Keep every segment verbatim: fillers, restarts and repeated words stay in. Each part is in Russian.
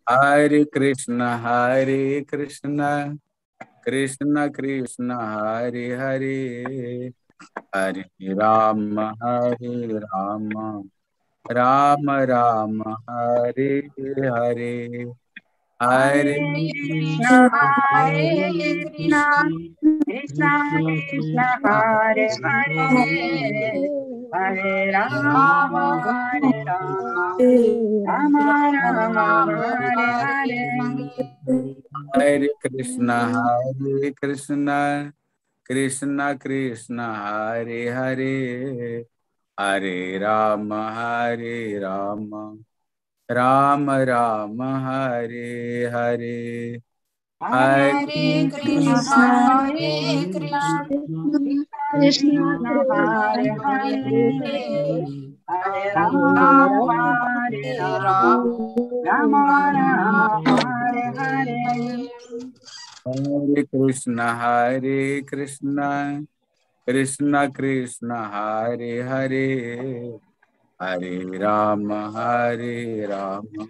Hare Krishna, Hare Krishna, Krishna Krishna, Hare Hare, Hare Rama, Hare Rama, Rama Rama, Hare Hare, Hare Hare Krishna, Krishna, Hare Krishna, Krishna Krishna, Hare Hare, Hare Rama, Hare Rama, Rama Rama, Hare Hare. Hare Krishna, Hare Krishna, Krishna Krishna, Hare Hare, Hare Rama, Hare Rama, Rama Rama, Hare Hare, Hare Hare Krishna, Krishna, Hare Krishna, Krishna Krishna, Hare Hare, Hare Rama, Hare Rama, Rama Rama, Hare Hare. Hare Krishna, Hare Krishna, Krishna Krishna, Hare Hare, Hare Rama, Hare Rama,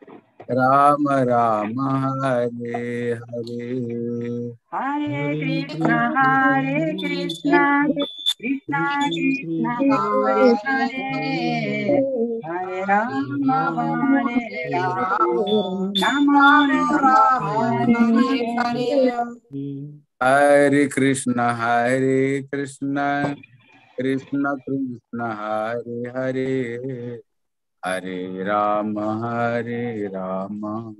Rama Rama, Hare Hare. Hare Krishna, Hare Krishna, Krishna Krishna, Hare Hare, Hare Rama, Hare Rama, Rama Rama, Hare Hare. Hare Krishna, Hare Krishna, Krishna Krishna, Hare Hare, Hare Rama, Hare Rama,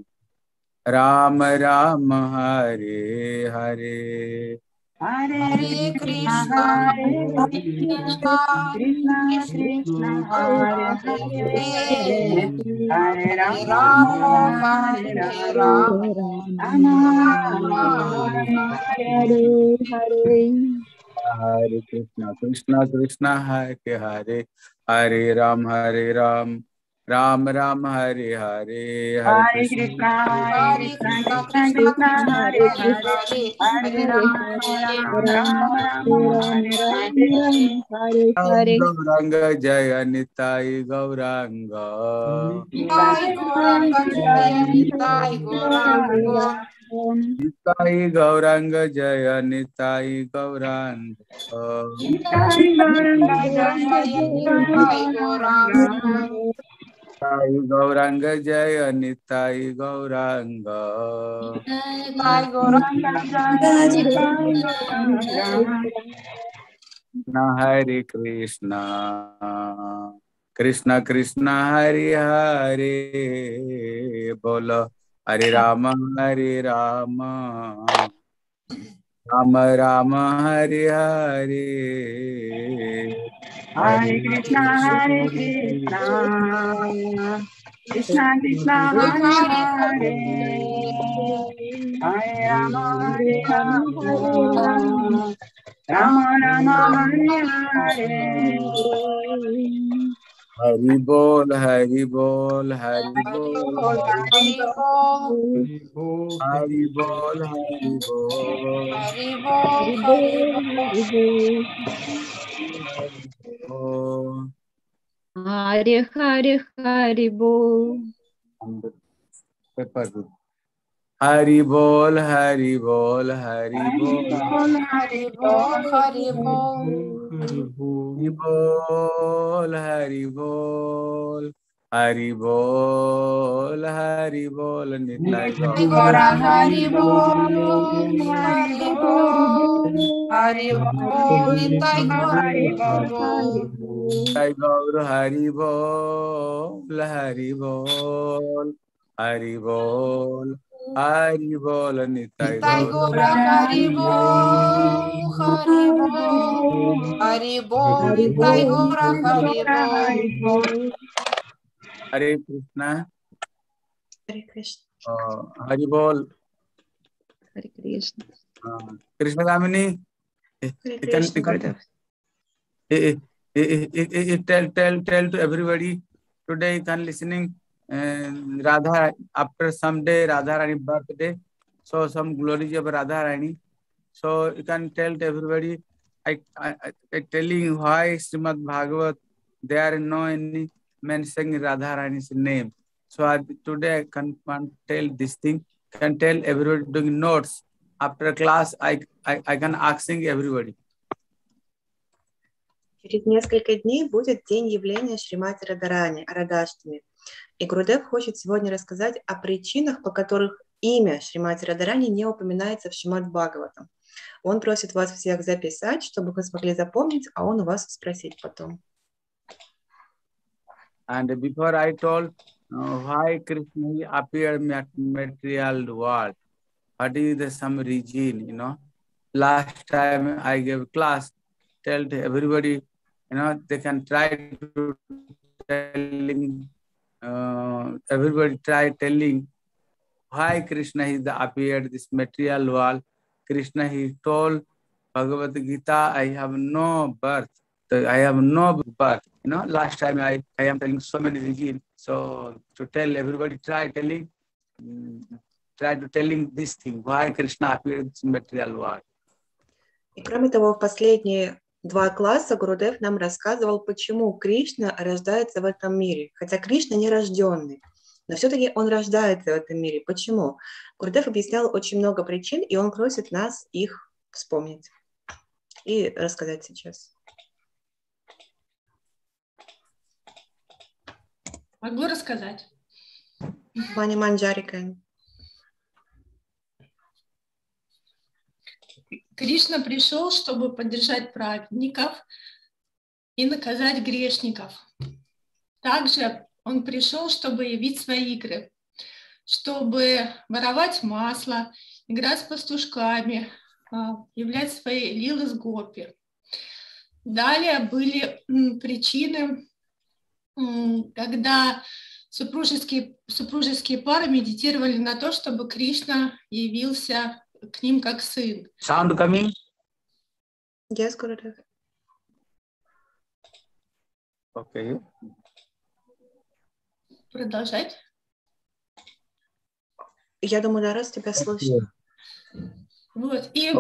Rama Rama, Hare Hare. Hare Krishna, Hare Krishna, Krishna Krishna, Hare Hare, Hare Rama, Hare Rama, Rama Rama, Hare Hare. Hare Krishna, Krishna Krishna, Hare Hare, Hare Ram, Hare Ram, Ram Ram, Hare Hare, Hare Hare Krishna, Krishna, Hare Hare Krishna, Krishna, Krishna Krishna Krishna, Krishna, Hare Hare Hare, Hare, Hare Hare Rama, Rama, Hare Hare Rama, Rama, Rama Rama, Hare Hare. Gauranga Jaya Nitai Gauranga, Nitai Gauranga Jaya, Nitai Gauranga, Nitai Gauranga Jaya Nitai Gauranga, Nitai Gauranga Jaya, Nitai Gauranga, Nitai Gauranga Jaya Nitai Gauranga. Nitai Gauranga. Hare Krishna, Krishna Krishna, Hare Hare, Bola Hare Rama, Hare Rama, Rama Rama, Hare Hare, Hare Krishna, Hare Krishna, Krishna Krishna, Hare Hare, Hare Rama, Hare Rama, Rama Rama, Hare Hare. Hari Bol, Hari Bol, Hari Hari Bol, Bol, Hari Bol, Hari Bol, Hari Bol, Hari Bol, Hari Bol. Hare Hare Hare Bol. Hari Bol, Hari Bol, Hari Bol, Hari Bol, Hari Bol, Hari Bol, Hari Bol, Hari Bol, Nitai Gaura Hari Bol, Hari Bol, Hari Bol, Nitai Gaura Hari Bol. Nitai Gaur Hari Bol, Hari Bol, Hari Bol, Hari Bol, Nitai Nitai Gaura Hari Bol, Hari Bol, Hari Bol, Nitai Gaura Hari Bol. Hare Krishna. Hare Krishna. Uh, Hari Bol. Hare Krishna. Uh, Krishna Damini. Hare Krishna, brother. Tell, tell, tell to everybody today you can listening uh, Radha after some day Radha Rani birthday. So some glories of Radha Rani. So you can tell to everybody. I, I, I telling why Srimad Bhagavat there are no any mentioning Radha Rani's name. So I, today I can, can tell this thing, can tell everybody doing notes. After class, I, I, I can asking everybody. Через несколько дней будет день явления Шримати Радарани, Радhaштами. И Гурудев хочет сегодня рассказать о причинах, по которых имя Шримати Радарани не упоминается в Шримад Бхагаватам. Он просит вас всех записать, чтобы вы смогли запомнить, а он у вас спросить потом. And before I told uh, why Krishna appeared in material world, what is the some reason, you know? Last time I gave class, tell everybody, you know, they can try to telling, uh, everybody try telling why Krishna is the appeared this material world. Krishna he told Bhagavad Gita, I have no birth. I have no birth. You know, last time I, I am telling so many reasons. So to tell everybody, try telling, um, try to telling this thing, why Krishna appeared in this material world. И кроме того, в последние два класса Гурудев нам рассказывал, почему Кришна рождается в этом мире. Хотя Кришна не рожденный, но все-таки он рождается в этом мире. Почему? Гурудев объяснял очень много причин, и он просит нас их вспомнить и рассказать сейчас. Могу рассказать. Ваня Манджарика. Кришна пришел, чтобы поддержать праведников и наказать грешников. Также он пришел, чтобы явить свои игры, чтобы воровать масло, играть с пастушками, являть свои лилы с гопи. Далее были причины, когда супружеские, супружеские пары медитировали на то, чтобы Кришна явился к ним как сын. Sound coming? Yes, Gurudev. Okay. Продолжать? Я думаю, да, раз тебя слышно. Вот, и...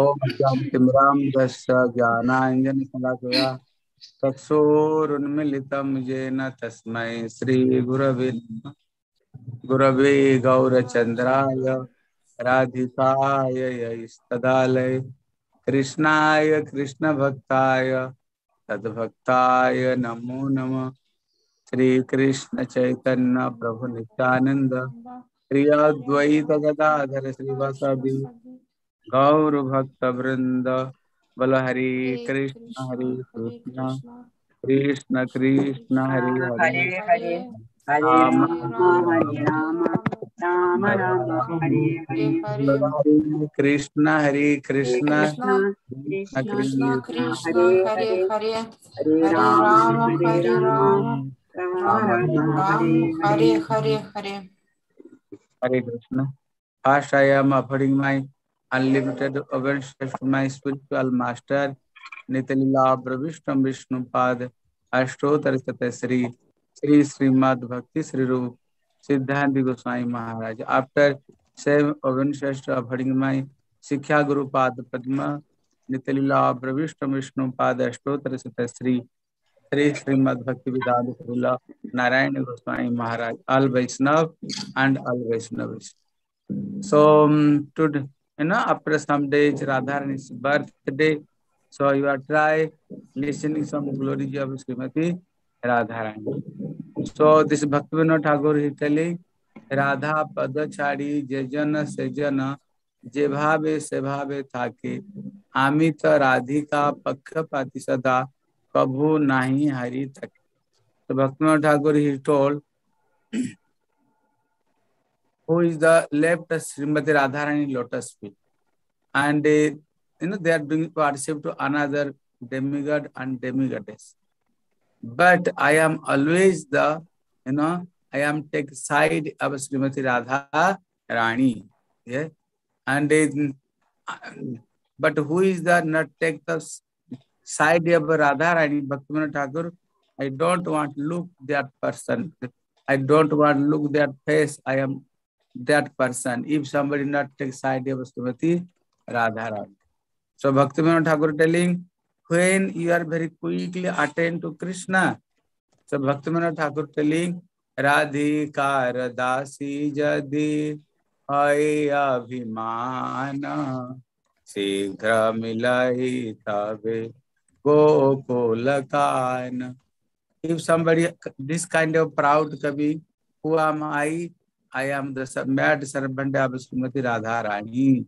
चक्षुरुन्मिलितं येन तस्मै श्रीगुरवे गुरवे गौरचन्द्राय राधिकाय यैस्तदालय कृष्णाय कृष्णभक्ताय तद्भक्ताय नमो नमः श्रीकृष्ण चैतन्य प्रभु नित्यानंद श्री अद्वैत गदाधर श्रीवासादि गौर भक्त वृंद बोल हरे कृष्ण हरे कृष्ण कृष्ण कृष्ण हरे हरे हरे हरे हरे राम राम हरे राम राम राम हरे हरे हरे कृष्ण हरे कृष्ण कृष्ण कृष्ण कृष्ण Krishna, हरे Krishna, हरे Hare Hare, हरे Hare राम Rama, हरे Hare राम Rama, राम Rama राम हरे Rama, Hare Hare Hare Hare. Hare Krishna. First, I am offering my unlimited obeisances to my spiritual master, Nityalila Pravishtam Vishnupad, Ashtotar Sri, Sri Srimad Bhakti Sri Rup, Siddhanti Goswami Maharaj. After same obeisances to offering my Sikhya Guru Pad Padma, Nityalila Pravishtam Vishnupad, Ashtotar Sri, Sri Srimad Bhakti Vedanta Srila Narayana Goswami Maharaj, all Vaishnav and all Vaishnavas. So um, today, you know, after some days, Radharani's birthday, so you are try listening some glory of Srimati Radharani. So this Bhaktivinoda Thakur is telling, Radha Padachari Jejana Sejana Jebhave Sebhave Thake Amita Radhika Pakkhapati Sada Kabhu Nahi Hari Tak. So Bhaktivinoda Thakur he told, who is the left Srimati Radharani lotus feet, and uh, you know they are doing worship to another demigod and demigoddess. But I am always the, you know, I am take side of Srimati Radha Rani, yeah, and uh, but who is the not take the side of Radha Rani? Bhaktivinoda Thakur, I don't want to look that person. I don't want to look their face. I am that person. If somebody not take side of Srimati Radharani. So Bhaktivinoda Thakur telling, when you are very quickly attend to Krishna. So Bhaktivinoda Thakur telling, राधिकार दासी जदि है अभिमान शीघ्र मिलई तबे गोकुल कान. If somebody this kind of proud Kavi, who am I? I am the mad servant of Srimati Radharani.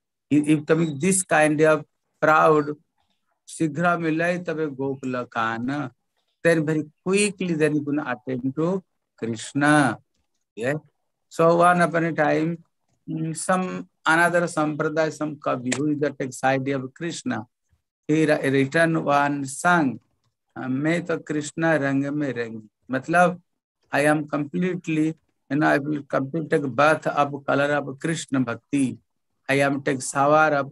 If coming this kind of proud, Shighra Milai Tabe Gokula Kana, then very quickly then you can attend to Krishna. Yeah. So one upon a time, some another Sampradaya, some Kavi who is the text idea of Krishna, he written one song. मैं तो कृष्णा रंग में रंग मतलब I am completely you know I will completely take bath of color of Krishna bhakti. I am take shower of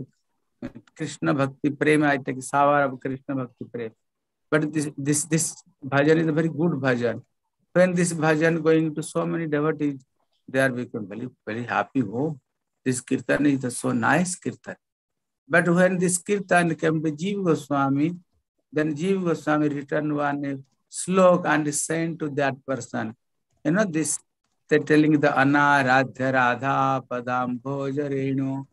Krishna bhakti prem. I take shower of Krishna bhakti prem. But this this this bhajan is a very good bhajan. When this bhajan going to so many devotees, they are become very very happy. Oh, this kirtan is a so nice kirtan. But when this kirtan came to Jiva Goswami, then Jiva Goswami returned one slok and sent to that person. You know this, they're telling the Anaradhya Radha Padam Bhojarenu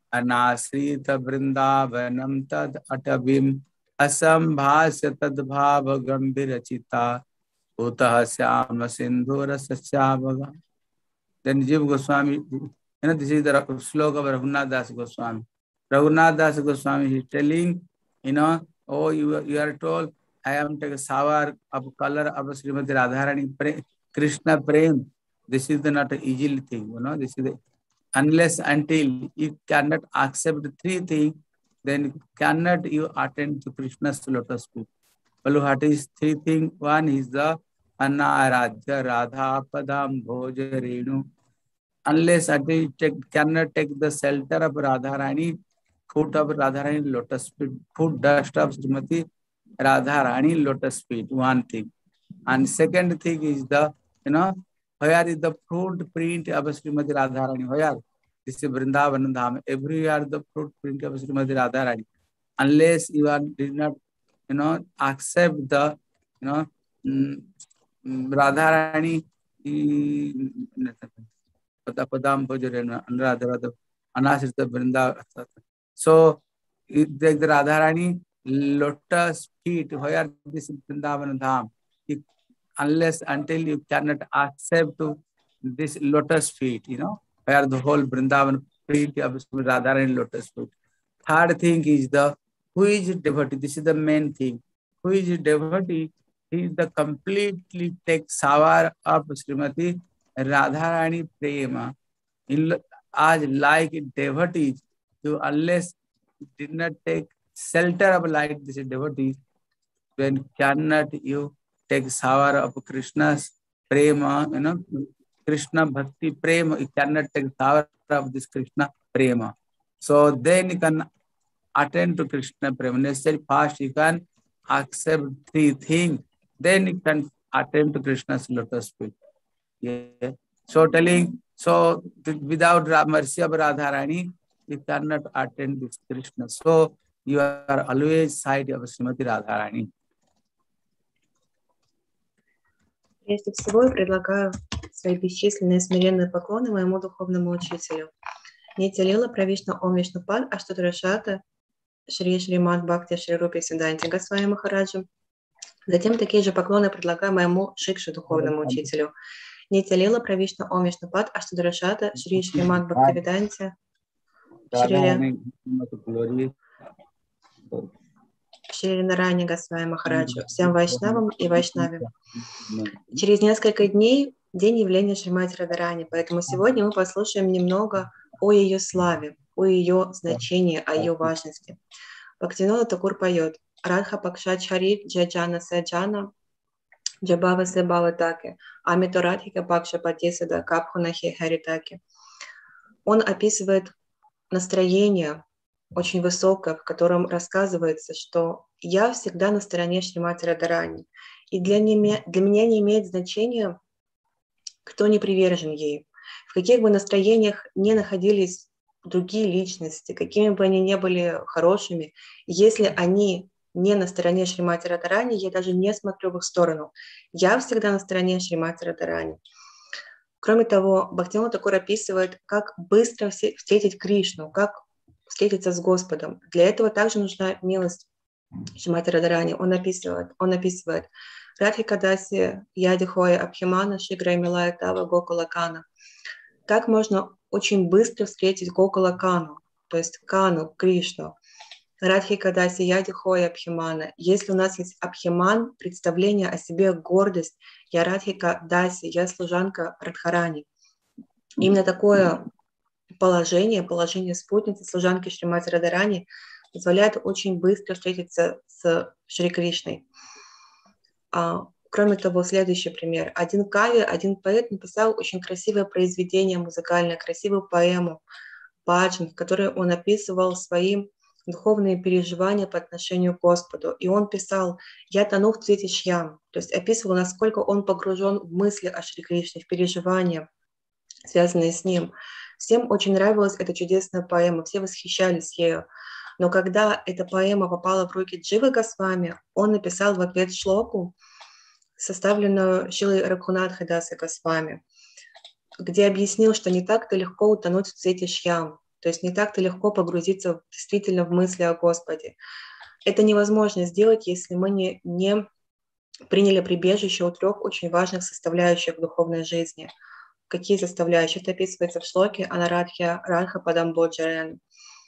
Anasrita Vrindavanam Tad Atabim Asambhasya Tad Bhava Gambirachita Utah Syama Sindhura Sasyavaga. Then Jiva Goswami, you know, this is the slok of Raghunath Das Goswami. Raghunath Das Goswami is telling, you know, oh, you, you are told, I am take a shower of color of Srimati Radharani Prem, Krishna Prem. This is the not an easy thing, you know. This is the, unless until you cannot accept three things, then cannot you attend to Krishna's lotus feet. Well, what is three things? One is the Anaradhya Radha Padam Bhojarenu. Unless until you take, cannot take the shelter of Radharani, foot of Radharani lotus feet, foot dust of Srimati Radharani lotus feet, one thing. And second thing is the, you know, where is the fruit print of Srimati Radharani? Where? This is Vrindavan Dham. Everywhere the fruit print of Srimati Radharani. Unless you are did not, you know, accept the, you know, um, Radharani Padam Bhojarenu Radha Anasrita Vrindavan. So, the Radharani lotus feet, where this Vrindavan Dham, unless until you cannot accept to this lotus feet, you know, where the whole Vrindavan feet of Radharani lotus feet. Third thing is the, who is devotee? This is the main thing. Who is devotee? He is the completely take shower of Srimati Radharani Prema. As like devotees, you unless you did not take shelter of like this devotees, then cannot you take shower of Krishna's prema, you know, Krishna bhakti prema, you cannot take shower of this Krishna prema. So then you can attend to Krishna prema. Necessary first you can accept three things, then you can attend to Krishna's lotus feet. Yeah. So telling, so without mercy of Radharani, you cannot attend this Krishna. So you are always side of Srimati Radharani. Прежде всего, я предлагаю свои бесчисленные смиренные поклоны моему духовному учителю. Нитья Лила Правишна Ом Вишнупад Аштадрашата Шри Шримад Бхакти Шри Рупи Сиданти Госвами Махараджу. Затем такие же поклоны предлагаю моему Шикше духовному учителю. Нитья Лила Правишна Ом Вишнупад Аштадрашата Шри Шримад Бхакти Веданти Шри Шри Нарайани Госвами Махараджу, всем вайшнавам и вайшнавам. Через несколько дней день явления Шримати Радхарани, поэтому сегодня мы послушаем немного о ее славе, о ее значении, о ее важности. Бхактивинода Такур поет: Радха Пакша Чарит Джаджана Саджана Джабава Себава Таки Амито Радхика Пакша Патисада Капхунахи Харитаки. Он описывает настроение очень высокое, в котором рассказывается, что я всегда на стороне Шримати Радхарани. И для, не, для меня не имеет значения, кто не привержен ей. В каких бы настроениях ни находились другие личности, какими бы они ни были хорошими, если они не на стороне Шримати Радхарани, я даже не смотрю в их сторону. Я всегда на стороне Шримати Радхарани. Кроме того, Бхактивинода Тхакур описывает, как быстро встретить Кришну, как встретиться с Господом. Для этого также нужна милость Шримати Радхарани. Он описывает, он описывает Радхика Даси Ядихоя Абхимана Шигра Милая Тава Гокулакана. Как можно очень быстро встретить Гокулакану, то есть Кану, Кришну. Радхика Даси Ядихоя Абхимана. Если у нас есть Абхиман, представление о себе, гордость, я Радхика Даси, я служанка Радхарани. Именно такое положение, положение спутницы, служанки Шримати Радхарани позволяет очень быстро встретиться с Шри Кришной. А, кроме того, следующий пример. Один кави, один поэт написал очень красивое произведение музыкальное, красивую поэму «Баджан», в которой он описывал свои духовные переживания по отношению к Господу. И он писал «Я тону в цвете шьям», то есть описывал, насколько он погружен в мысли о Шри Кришне, в переживания, связанные с ним. Всем очень нравилась эта чудесная поэма, все восхищались ею. Но когда эта поэма попала в руки Дживы Госвами, он написал в ответ шлоку, составленную Шрилой Рагхунатхой Дасой Госвами, где объяснил, что не так-то легко утонуть в цвете шьям, то есть не так-то легко погрузиться действительно в мысли о Господе. Это невозможно сделать, если мы не, не приняли прибежище у трех очень важных составляющих в духовной жизни. Какие составляющие? Это описывается в шлоке Анарадхья Радха Падам Боджарен.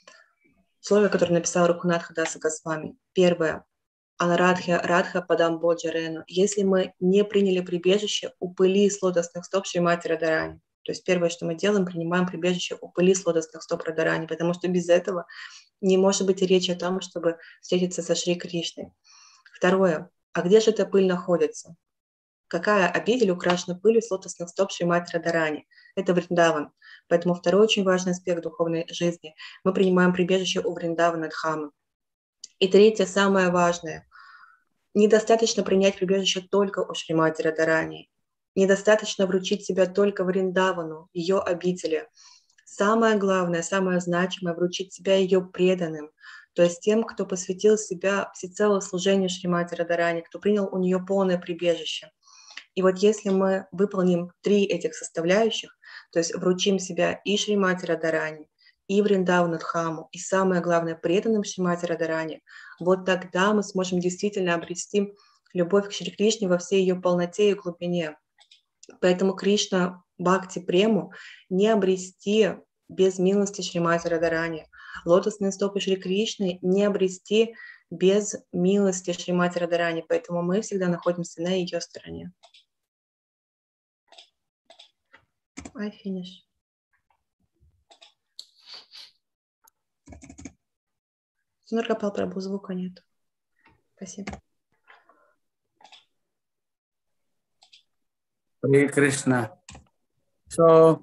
Слово, которое написал Рагхунатха Даса Госвами. Первое. Анарадхья Радха Падам Боджарену. Если мы не приняли прибежище у пыли с лотосных стоп Шримати Радхарани. То есть первое, что мы делаем, принимаем прибежище у пыли с лотосных стоп Радхарани, потому что без этого не может быть и речи о том, чтобы встретиться со Шри Кришной. Второе. А где же эта пыль находится? Какая обитель украшена пылью с лотосных стоп Шримати Радхарани? Это Вриндаван. Поэтому второй очень важный аспект духовной жизни. Мы принимаем прибежище у Вриндавана Дхамы. И третье, самое важное. Недостаточно принять прибежище только у Шримати Радхарани. Недостаточно вручить себя только Вриндавану, ее обители. Самое главное, самое значимое — вручить себя ее преданным, то есть тем, кто посвятил себя всецело служению Шримати Радхарани, кто принял у нее полное прибежище. И вот если мы выполним три этих составляющих, то есть вручим себя и Шримати Радхарани, и Вриндавану Дхаму, и самое главное, преданным Шримати Радхарани, вот тогда мы сможем действительно обрести любовь к Шри Кришне во всей ее полноте и глубине. Поэтому Кришна Бхакти Прему не обрести без милости Шримати Радхарани. Лотосные стопы Шри Кришны не обрести без милости Шримати Радхарани. Поэтому мы всегда находимся на ее стороне. I finish. Сунаргапал Прабху, звука нет. Спасибо. Hare Krishna. So,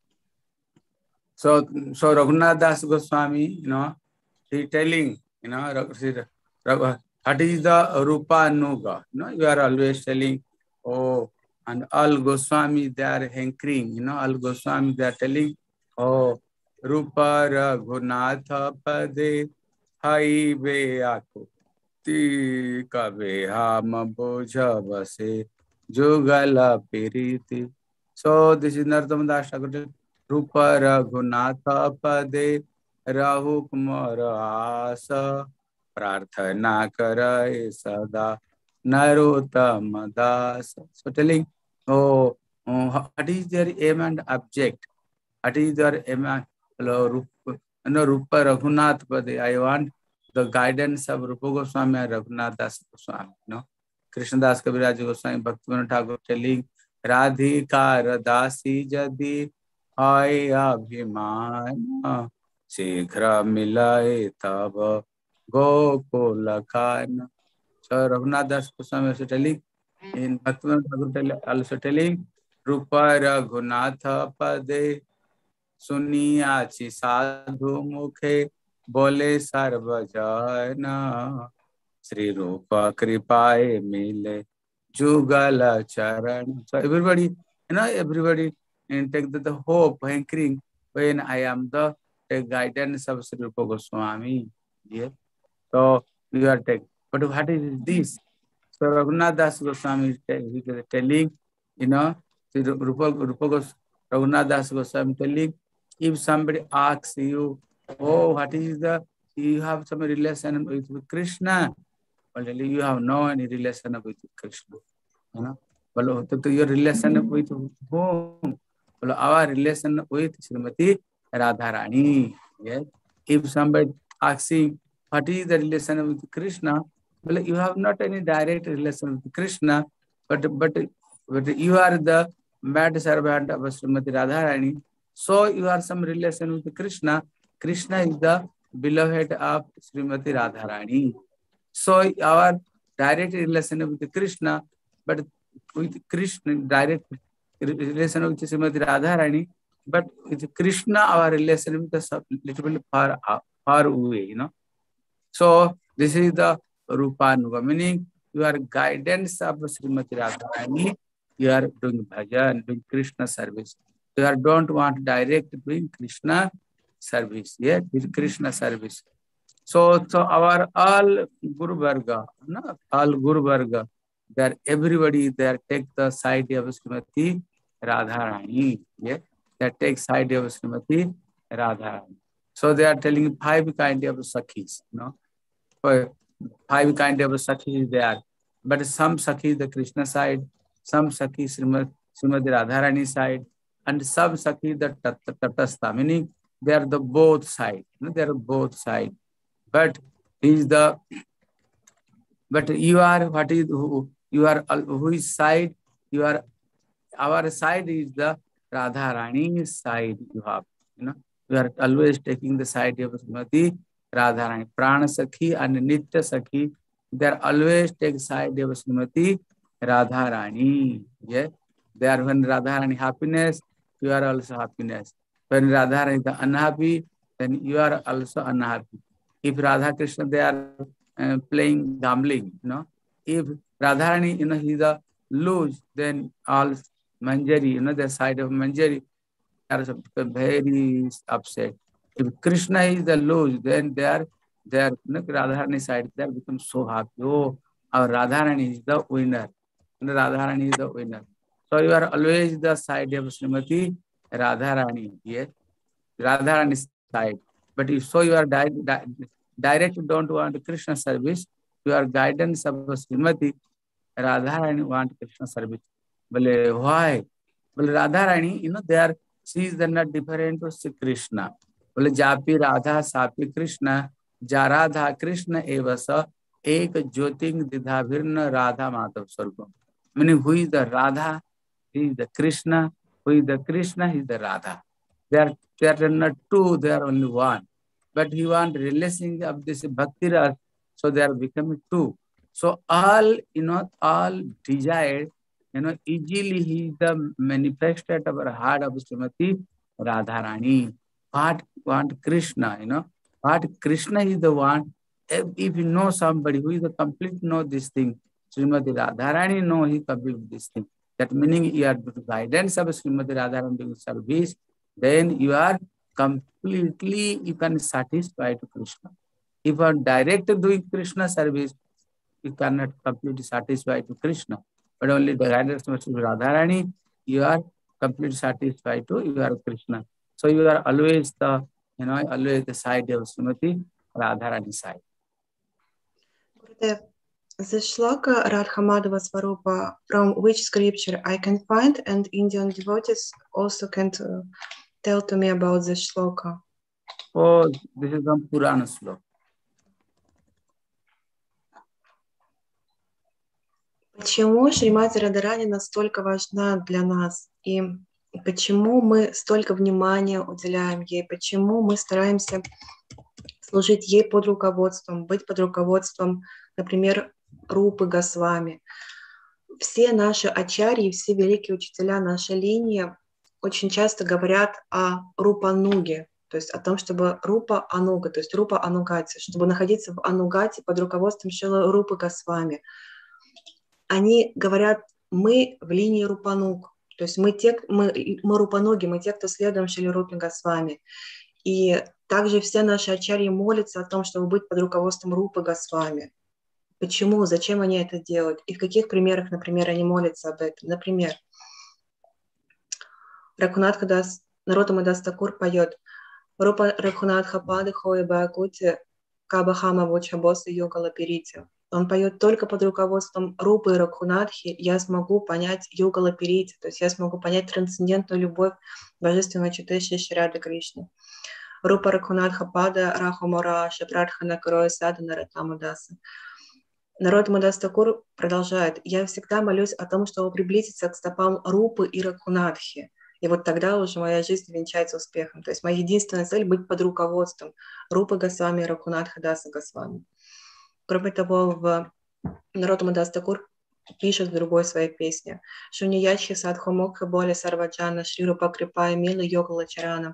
so, so Raghunath Das Goswami, you know, he telling, you know, what is the Rupa Nuga? You know, you are always telling, oh, and all Goswami, they are hankering, you know, all Goswami, they are telling, oh, Rupa Raghunatha Pade Hai Beyaku Ti Kabeham Boja Vase Jugala Piriti. So this is Narottam Das Thakur. Rupa Raghunatha Pade Rahu Kumara Asa Prarthana Karai Sada Narottam Das. So telling, oh, oh, what is their aim and object? What is their aim and Rupa, no, Rupa Raghunath Pade. I want the guidance of Rupa Goswami and Raghunath Das Goswami. No? Krishnadas Kaviraj Goswami Bhaktivinoda Thakur telling Radhika Radasi Jadi Hai Abhimana Shighra Milai Tava Gokulakhana. So Raghunath Das Goswami also telling, in Bhaktivinoda Thakur also telling, Rupa Raghunatha Pade Suniyachi Sadhu Mukhe Bole Sarvajana Sri Rupa Kripaye Mile Jugala Charan. So everybody, you know, everybody and take the, the hope, hankering, when I am the, the guidance of Sri Rupa Goswami. Yeah. So you are take, But what is this? So Raghunath Das Goswami is he is telling, you know, Rupa, Rupa Gos, Raghunath Das Goswami telling, if somebody asks you, oh, what is the, you have some relation with Krishna? Well, you have no any relation with Krishna. You know? Well, your relation with whom? Well, our relation with Srimati Radharani. Yes. If somebody asking, what is the relation with Krishna? Well, you have not any direct relation with Krishna, but but, but you are the mad servant of Srimati Radharani. So you are some relation with Krishna. Krishna is the beloved of Srimati Radharani. So our direct relation with Krishna, but with Krishna, direct relation with Srimati Radharani, but with Krishna, our relation with the little bit far, far away, you know. So this is the Rupanuga, meaning you are guidance of Srimati Radharani, you are doing bhajan, doing Krishna service. You are, don't want direct doing Krishna service, yeah, with Krishna service. So, so our all Guru Varga, no? all Guru Varga, they are everybody, they are take the side of Srimati Radharani, yeah, they take side of Srimati Radharani. So they are telling five kind of Sakhis, you know. Five kind of Sakhis there. But some Sakhi the Krishna side, some Sakhi Srimati Radharani side, and some Sakhi the Tatastha, meaning they are the both side. You know, they are both side. But is the but you are what is who you are who is side? You are our side is the Radharani side you have. You know, we are always taking the side of Srimati Radharani. Prana Sakhi and Nitya Sakhi, they are always take side of Srimati Radharani. Yeah. They are when Radharani happiness, you are also happiness. When Radharani is unhappy, then you are also unhappy. If Radha Krishna, they are uh, playing gambling, you know. If Radharani, you know, he is a lose, then all Manjari, you know, the side of Manjari are very upset. If Krishna is the lose, then they are, they are, you know, Radharani side, they become so happy. Oh, our Radharani is the winner. And Radharani is the winner. So you are always the side of Srimati Radharani, yes, Radharani side. But if so, you are di di direct, don't want Krishna service, you are guidance of Srimati Radharani want Krishna service. Well, why? Well, Radharani, you know, they are, she is not different to Krishna. Well, Japi Radha Sapi Krishna, Jaradha Krishna Evasa, Ek Jyoting Didhabirna Radha Madhav Sargam. Meaning, who is the Radha? He is the Krishna. Who is the Krishna? He is the Radha. They are, they are not two, they are only one. But he wants relation of this Bhakti Ras, so they are becoming two. So all, you know, all desired, you know, easily he is the manifested of our heart of Srimati Radharani. What want Krishna, you know, what Krishna is the one. If, if you know somebody who is the complete know this thing, Srimati Radharani know he complete this thing. That meaning you are the guidance of Srimati Radharani doing service, then you are completely, you can satisfy to Krishna. If you are direct doing Krishna service, you cannot completely satisfy to Krishna. But only the guidance of Radharani, you are completely satisfied to you are Krishna. So you are always the, you know, always the side of Srimati Radharani side. The shloka Radha Madhava Swarupa, from which scripture I can find, and Indian devotees also can uh, tell to me about the shloka. Oh, this is from Purana sloka. Почему Шримати Радхарани настолько важна для нас? И почему мы столько внимания уделяем ей? Почему мы стараемся служить ей под руководством, быть под руководством, например, Рупы Госвами? Все наши ачарьи, все великие учителя нашей линии очень часто говорят о Рупануге, то есть о том, чтобы Рупа Ануга, то есть Рупа Анугати, чтобы находиться в Анугати под руководством Шрилы Рупы Госвами. Они говорят, мы в линии Рупануг, то есть мы, те, мы, мы Рупануги, мы те, кто следуем Шриле Рупе Госвами. И также все наши ачарьи молятся о том, чтобы быть под руководством Рупы Госвами. почему, зачем они это делают, и в каких примерах, например, они молятся об этом. Например, Рагхунатха Дас, Нароттама Дас Такур поет Рупа Рагхунатха Пады Хоя Баакути Кабахама Вочабоса Йогала Перити. Он поет только под руководством Рупы и Рагхунатхи, я смогу понять Йогала Перити, то есть я смогу понять трансцендентную любовь божественного читы Шри Рады Кришны. Рупа Рагхунатха Пада Рахумара Шапрадхана Кроя Сада Нароттама Даса. Нароттама Дас Такур продолжает: я всегда молюсь о том, чтобы приблизиться к стопам Рупы и Рагхунатхи. И вот тогда уже моя жизнь венчается успехом. То есть моя единственная цель — быть под руководством Рупы Госвами и Рагхунатха Даса Госвами. Кроме того, в Нароттама Дас Такур пишет в другой своей песне: Шуньячхи Садхумокха Боли Сарваджана Шри Рупа Крипая Мила Йогала Чарана.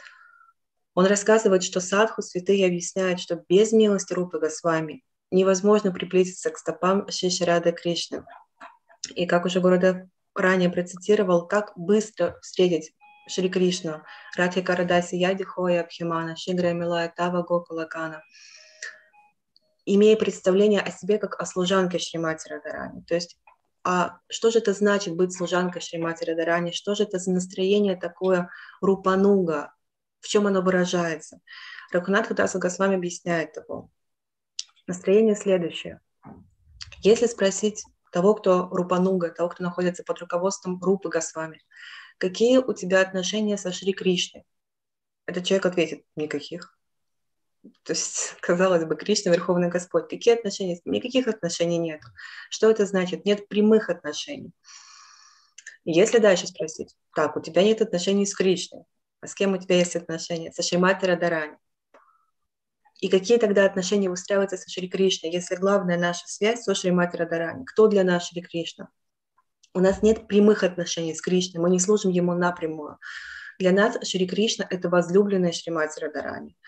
Он рассказывает, что садху, святые, объясняют, что без милости Рупы Госвами невозможно приблизиться к стопам Шри Рады Кришны. И как уже Гурудев ранее процитировал, как быстро встретить Шри Кришну. Радхика Радаси Яди Хоя Абхимана Шигра Милая Тава Гокулакана. Имея представление о себе как о служанке Шримати Радхарани. То есть, а что же это значит быть служанкой Шримати Радхарани? Что же это за настроение такое рупануга? В чем оно выражается? Рагхунатха Даса Госвами объясняет такое. Настроение следующее. Если спросить того, кто рупануга, того, кто находится под руководством Рупы Госвами, какие у тебя отношения со Шри Кришной? Этот человек ответит: никаких. То есть, казалось бы, Кришна — Верховный Господь. Какие отношения? Никаких отношений нет. Что это значит? Нет прямых отношений. Если дальше спросить: так, у тебя нет отношений с Кришной, а с кем у тебя есть отношения? Со Шримати Радхарани. И какие тогда отношения выстраиваются со Шри Кришной, если главная наша связь со Шримати Радхарани? Кто для нас Шри Кришна? У нас нет прямых отношений с Кришной, мы не служим ему напрямую. Для нас Шри Кришна — это возлюбленная Шримати Радхарани.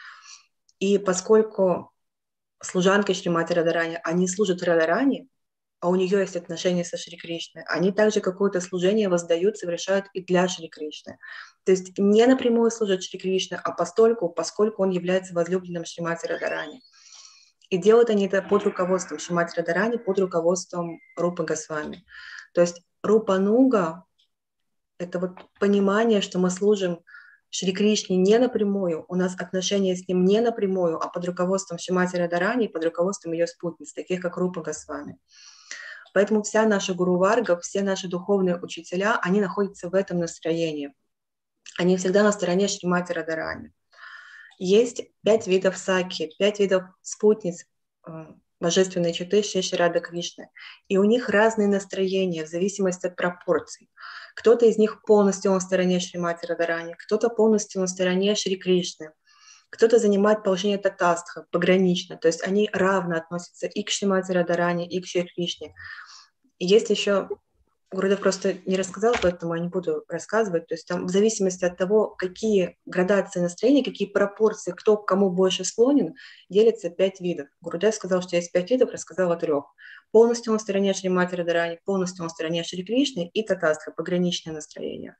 И поскольку служанки Шримати Радхарани, они служат Радхарани, а у нее есть отношения со Шри Кришной, они также какое-то служение воздают, совершают и для Шри Кришны. То есть не напрямую служат Шри Кришне, а постольку, поскольку он является возлюбленным Шримати Радхарани. И делают они это под руководством Шримати Радхарани, под руководством Рупы Госвами. То есть Рупануга — это вот понимание, что мы служим Шри Кришне не напрямую, у нас отношения с ним не напрямую, а под руководством Шримати Радхарани, под руководством ее спутниц, таких как Рупа Госвами. Поэтому вся наша Гуру Варга, все наши духовные учителя, они находятся в этом настроении. Они всегда на стороне Шримати Радхарани. Есть пять видов саки, пять видов спутниц э, божественной читы Шри Рады Кришны. И у них разные настроения в зависимости от пропорций. Кто-то из них полностью на стороне Шримати Радхарани, кто-то полностью на стороне Шри Кришны. Кто-то занимает положение татастха, погранично, то есть они равно относятся и к Шримати Радхарани, и к Шри Кришне. И есть еще, Гурудев просто не рассказал, поэтому я не буду рассказывать, то есть там в зависимости от того, какие градации настроения, какие пропорции, кто к кому больше склонен, делится пять видов. Гурудев сказал, что есть пять видов, рассказал о трех. Полностью на стороне Шримати Радхарани, полностью на стороне Шри Кришны и татастха, пограничное настроение.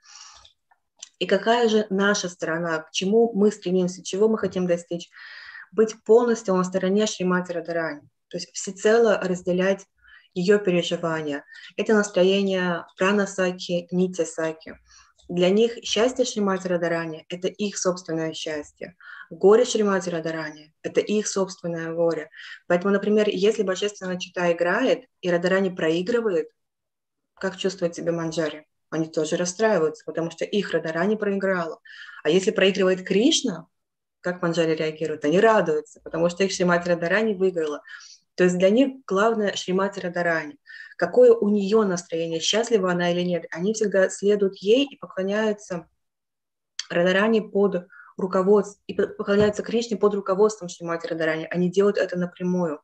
И какая же наша сторона, к чему мы стремимся, чего мы хотим достичь? Быть полностью на стороне Шримати Радхарани, то есть всецело разделять ее переживания. Это настроение прана-саки, нитя-саки. Для них счастье Шримати Радхарани — это их собственное счастье. Горе Шримати Радхарани — это их собственное горе. Поэтому, например, если божественная чита играет, и Радхарани проигрывает, как чувствует себя Манджари? Они тоже расстраиваются, потому что их Радхарани проиграла. А если проигрывает Кришна, как Манджари реагируют? Они радуются, потому что их Шримати Радхарани выиграла. То есть для них главное Шримати Радхарани. Какое у нее настроение, счастлива она или нет. Они всегда следуют ей и поклоняются Радхарани под руководством, и поклоняются Кришне под руководством Шримати Радхарани. Они делают это напрямую.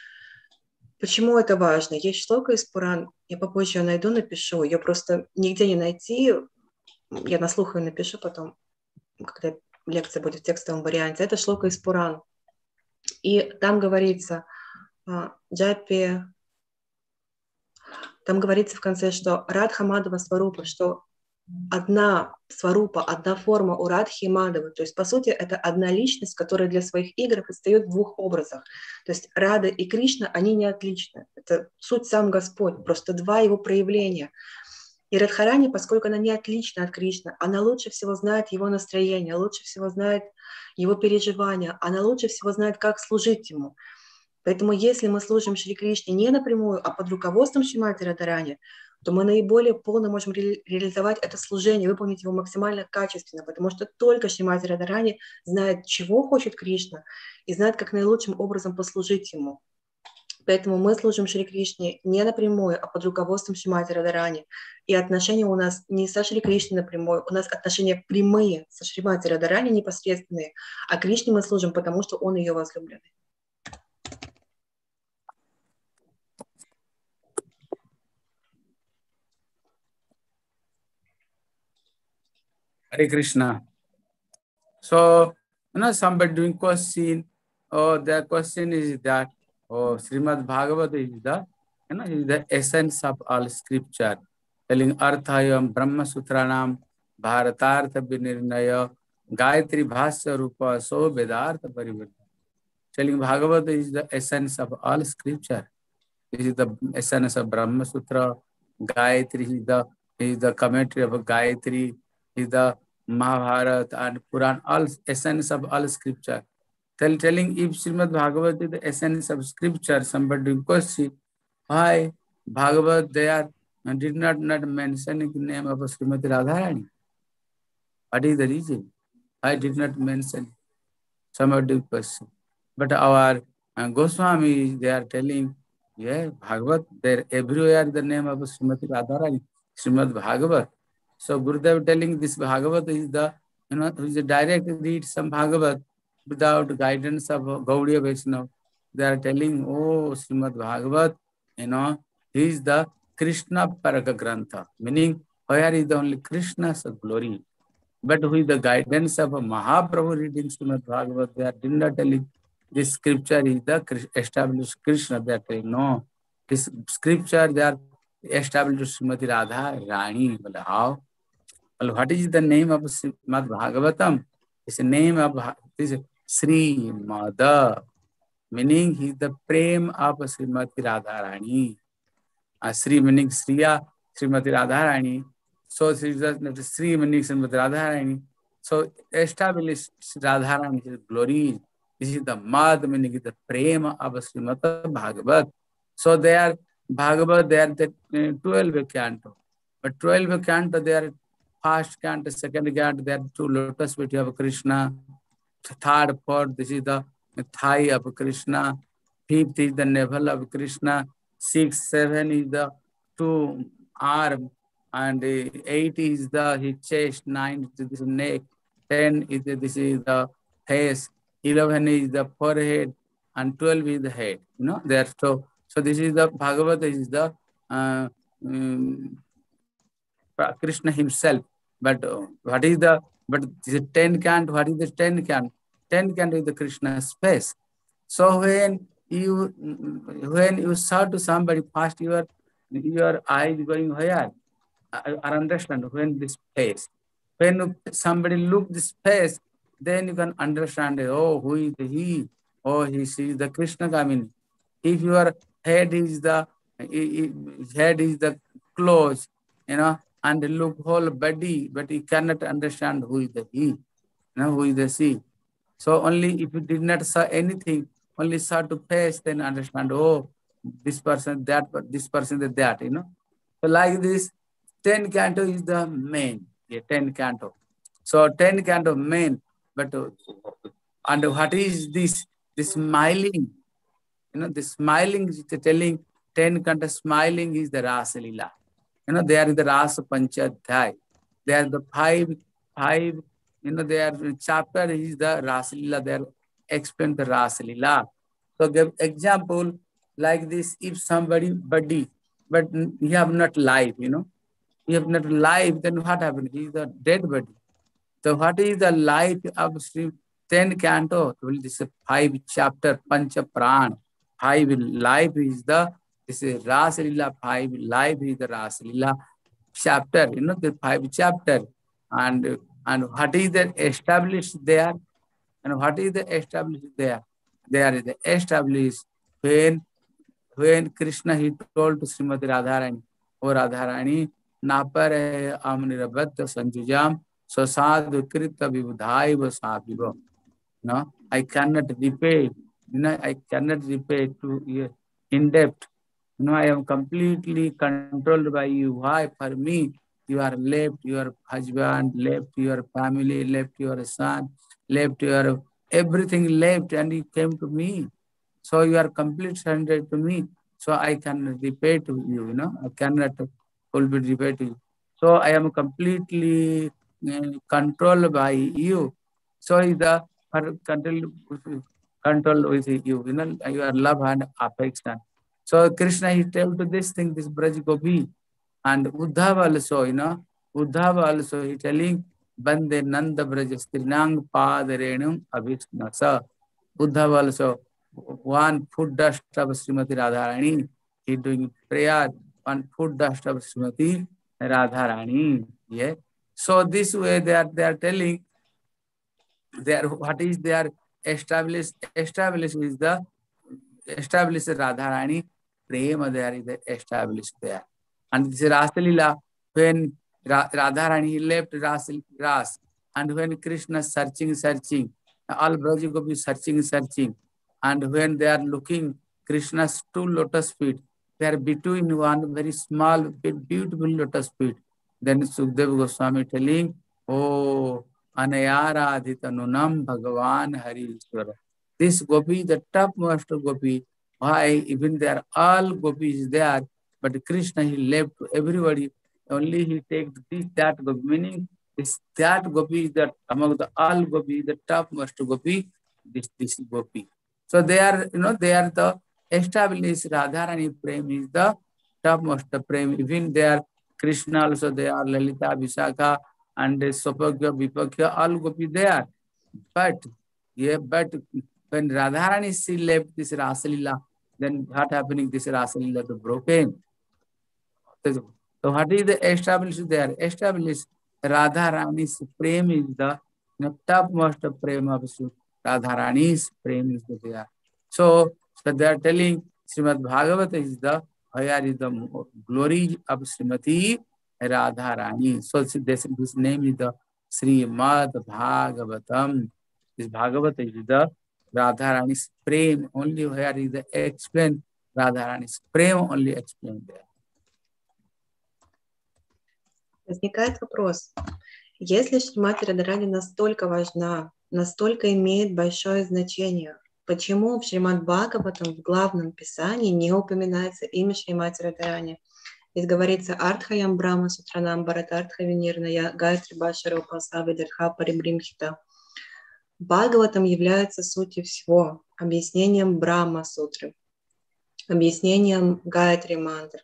Почему это важно? Есть шлока из Пуран, я попозже ее найду, напишу. Ее просто нигде не найти. Я на слух ее напишу потом, когда лекция будет в текстовом варианте. Это шлока из Пуран. И там говорится, Джапи, там говорится в конце, что Радха Мадхава Сварупа, что одна сварупа, одна форма у Радхи и Мадавы. То есть, по сути, это одна личность, которая для своих игр предстает в двух образах. То есть Рада и Кришна, они не отличны. Это суть сам Господь, просто два его проявления. И Радхарани, поскольку она не отлична от Кришны, она лучше всего знает его настроение, лучше всего знает его переживания, она лучше всего знает, как служить ему. Поэтому если мы служим Шри Кришне не напрямую, а под руководством Шримати Радхарани, то мы наиболее полно можем ре- реализовать это служение, выполнить его максимально качественно, потому что только Шримати Радхарани знает, чего хочет Кришна, и знает, как наилучшим образом послужить ему. Поэтому мы служим Шри Кришне не напрямую, а под руководством Шримати Радхарани. И отношения у нас не со Шри Кришной напрямую, у нас отношения прямые со Шримати Радхарани непосредственные, а Кришне мы служим, потому что он ее возлюбленный. Hare Krishna. So, you know, somebody doing question, or the question is that, oh, Srimad Bhagavad is the, you know, is the essence of all scripture, telling Arthayam Brahma Sutranam Bharatartha Vinirnaya Gayatri Bhasya Rupa So Vedartha Parivartana. Telling Bhagavad is the essence of all scripture. This is the essence of Brahma Sutra. Gayatri is the is the commentary of Gayatri, is the Mahabharata and Puran, all essence of all scripture. Tell, telling if Srimad Bhagavad is the essence of scripture, somebody question why Bhagavad there did not, not mention the name of Srimati Radharani. What is the reason? I did not mention. Somebody question. But our uh, Goswami, they are telling, yeah, Bhagavad, there everywhere the name of Srimati Radharani, Srimad Bhagavad. So Gurudev telling this Bhagavad is the, you know, is a direct read some Bhagavad without guidance of Gaudiya Vaishnava. They are telling, oh, Srimad Bhagavad, you know, he is the Krishna Paraga Grantha, meaning where is the only Krishna's glory. But with the guidance of a Mahaprabhu reading Srimad Bhagavad, they are not telling this scripture is the established Krishna. They are telling, no, this scripture they are established Srimati Radha Rani. Well, how? Well, what is the name of Srimad Bhagavatam? It's the name of this Sri Mada, meaning he is the prem of Srimati Radharani. Uh, Sri meaning Sriya, Srimati Radharani. So Sri meaning Srimati Radharani. So established Radharani, his glory. This is the Mad, meaning the prema of Srimati Bhagavat. So they are Bhagavad, they are the uh, twelve canto. But twelve canto, they are first canto, second canto, they are two lotus feet of Krishna. Third, fourth, this is the thigh of Krishna. Fifth is the navel of Krishna. Six, seven is the two arm. And eight is the his chest. Nine is the neck. Ten is the, this is the face. Eleven is the forehead. And twelve is the head. You know, there. So, so this is the Bhagavad. This is the uh, um, Krishna himself. But uh, what is the, but this is ten cant, what is the ten cant? Ten cant is the Krishna's face. So when you, when you saw to somebody first, your, your eyes going where? I, I understand when this face. When somebody look this face, then you can understand, oh, who is he? Oh, he sees the Krishna Kamini. If your head is the, head is the close, you know, and look whole body, but you cannot understand who is the he, you know, who is the she. So only if you did not saw anything, only saw to face, then understand, oh, this person, that, this person, that, you know. So like this, ten canto is the main, yeah, ten canto. So ten canto main, but uh, and what is this? This smiling, you know, the smiling is telling ten canto smiling is the Rasa Lila. You know, they are the Rasa Panchadhyay. They are the five, five, you know, their chapter is the Rasa Lila. They are explain the Rasa Lila. So give example like this, if somebody body, but he have not life, you know, he have not life, then what happened? He is a dead body. So what is the life of Sri ten canto? This is five chapter, Pancha Pran. Five life is the, this is Rasa Lila, five life is the Rasa Lila. chapter, you know, the five chapter, and and what is the established there, and what is the established there? There is the established when when Krishna he told to Srimati Radharani, O Radharani, napare amnirabhatta sanjujam sasad krita vibudhai vasapivo. No, I cannot repay. You know, I cannot repay to you in depth. You know, I am completely controlled by you. Why? For me, you are left your husband, left your family, left your son, left your everything left, and you came to me. So you are complete surrendered to me. So I can repay to you. You know, I cannot fulfill repay to you. So I am completely uh, controlled by you. So is the control control with you. You know, your love and affection. So Krishna he told to this thing, this Braj Gopi, and Uddhava also, you know, Uddhava also he telling Bande Nanda Braj Strinang Padarenum Abhisnasa. Uddhava also one foot dust of Srimati Radharani, he doing prayer, one foot dust of Srimati Radharani. Yeah. So this way they are they are telling their what is their established established is the established Radharani prema there is the established there. And this Rasalila, when Ra Radharani left Rasal Ras, and when Krishna searching, searching, all Braj Gopi searching, searching, and when they are looking Krishna's two lotus feet, they are between one very small, beautiful lotus feet. Then Sukdev Goswami telling, oh, Anayara Adhitanunam Bhagavan Hari Ishwara. This Gopi, the topmost Gopi, why even they are all Gopis there, but Krishna he left to everybody, only he takes this, that Gopi, meaning this, that Gopi is that among the all Gopi, the topmost Gopi, this, this Gopi. So they are, you know, they are the established Radharani Prem is the topmost Prem. Even there, Krishna also they are Lalita, Vishakha, and Sopakya, Vipakya, all Gopi there. But, yeah, but when Radharani she left this Rasalila, then what happening? This Rasalila to broken. So what is the established there? Established Radharani's Prem is the, the topmost Prem of Radharani's Prem is there. So, so they are telling Srimad Bhagavata is the where is the glory of Srimati Radharani. So this, this name is the Srimad Bhagavatam. This Bhagavata is the Radharani's Prem. Only where is the explained Radharani's Prem only explained there. Возникает вопрос. Если Шримати Радхарани настолько важна, настолько имеет большое значение, почему в Шримад Бхагаватам в главном писании не упоминается имя Шримати Радхарани? Ведь говорится Артхаям Брахма Сутранам Баратартха Венирная Гайатри Башаропа Савидерха Парибримхита. Бхагаватам является сутью всего, объяснением Брахма Сутры, объяснением Гайатри Мантры,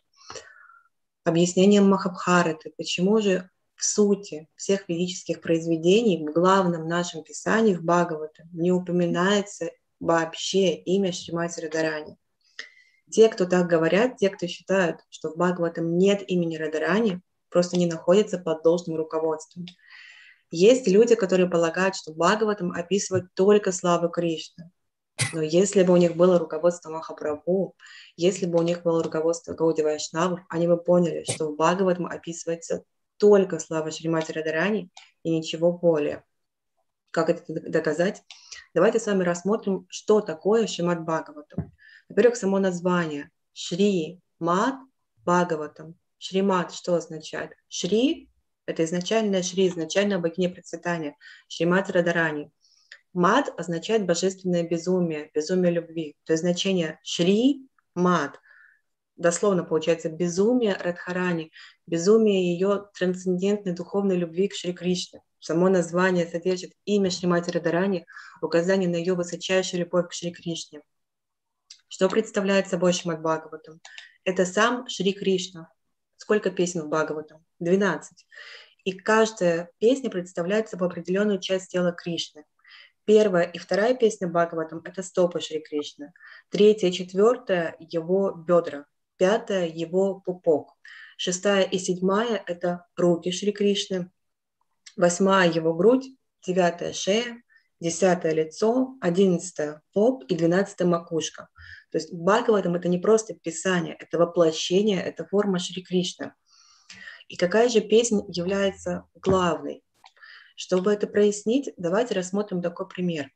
объяснением Махабхараты. Почему же в сути всех ведических произведений, в главном нашем писании, в Бхагаватам, не упоминается вообще имя Шримати Радхарани? Те, кто так говорят, те, кто считают, что в Бхагаватам нет имени Радхарани, просто не находятся под должным руководством. Есть люди, которые полагают, что Бхагаватам описывает только славу Кришны. Но если бы у них было руководство Махапрабху, если бы у них было руководство Гауди Вайшнавов, они бы поняли, что в Бхагаватам описывается только слава Шримати Радхарани и ничего более. Как это доказать? Давайте с вами рассмотрим, что такое Шримад Бхагаватам. Во-первых, само название Шри Мат Бхагаватам. Шримат что означает? Шри – это изначальное Шри, изначальное богиня процветания. Шримати Радхарани. Мат означает божественное безумие, безумие любви. То есть значение Шри Мат. Дословно получается безумие Радхарани, безумие ее трансцендентной духовной любви к Шри Кришне. Само название содержит имя Шримати Радхарани, указание на ее высочайшую любовь к Шри Кришне. Что представляет собой Шримад Бхагаватам? Это сам Шри Кришна. Сколько песен в Бхагаватам? двенадцать. И каждая песня представляет собой определенную часть тела Кришны. Первая и вторая песня Бхагаватам – это стопы Шри Кришны. Третья и четвертая – его бедра. Пятая – его пупок. Шестая и седьмая – это руки Шри Кришны. Восьмая – его грудь. Девятая – шея. Десятое – лицо. Одиннадцатое – лоб. И двенадцатое – макушка. То есть Бхагаватам – это не просто писание, это воплощение, это форма Шри Кришны. И какая же песня является главной? Чтобы это прояснить, давайте рассмотрим такой пример.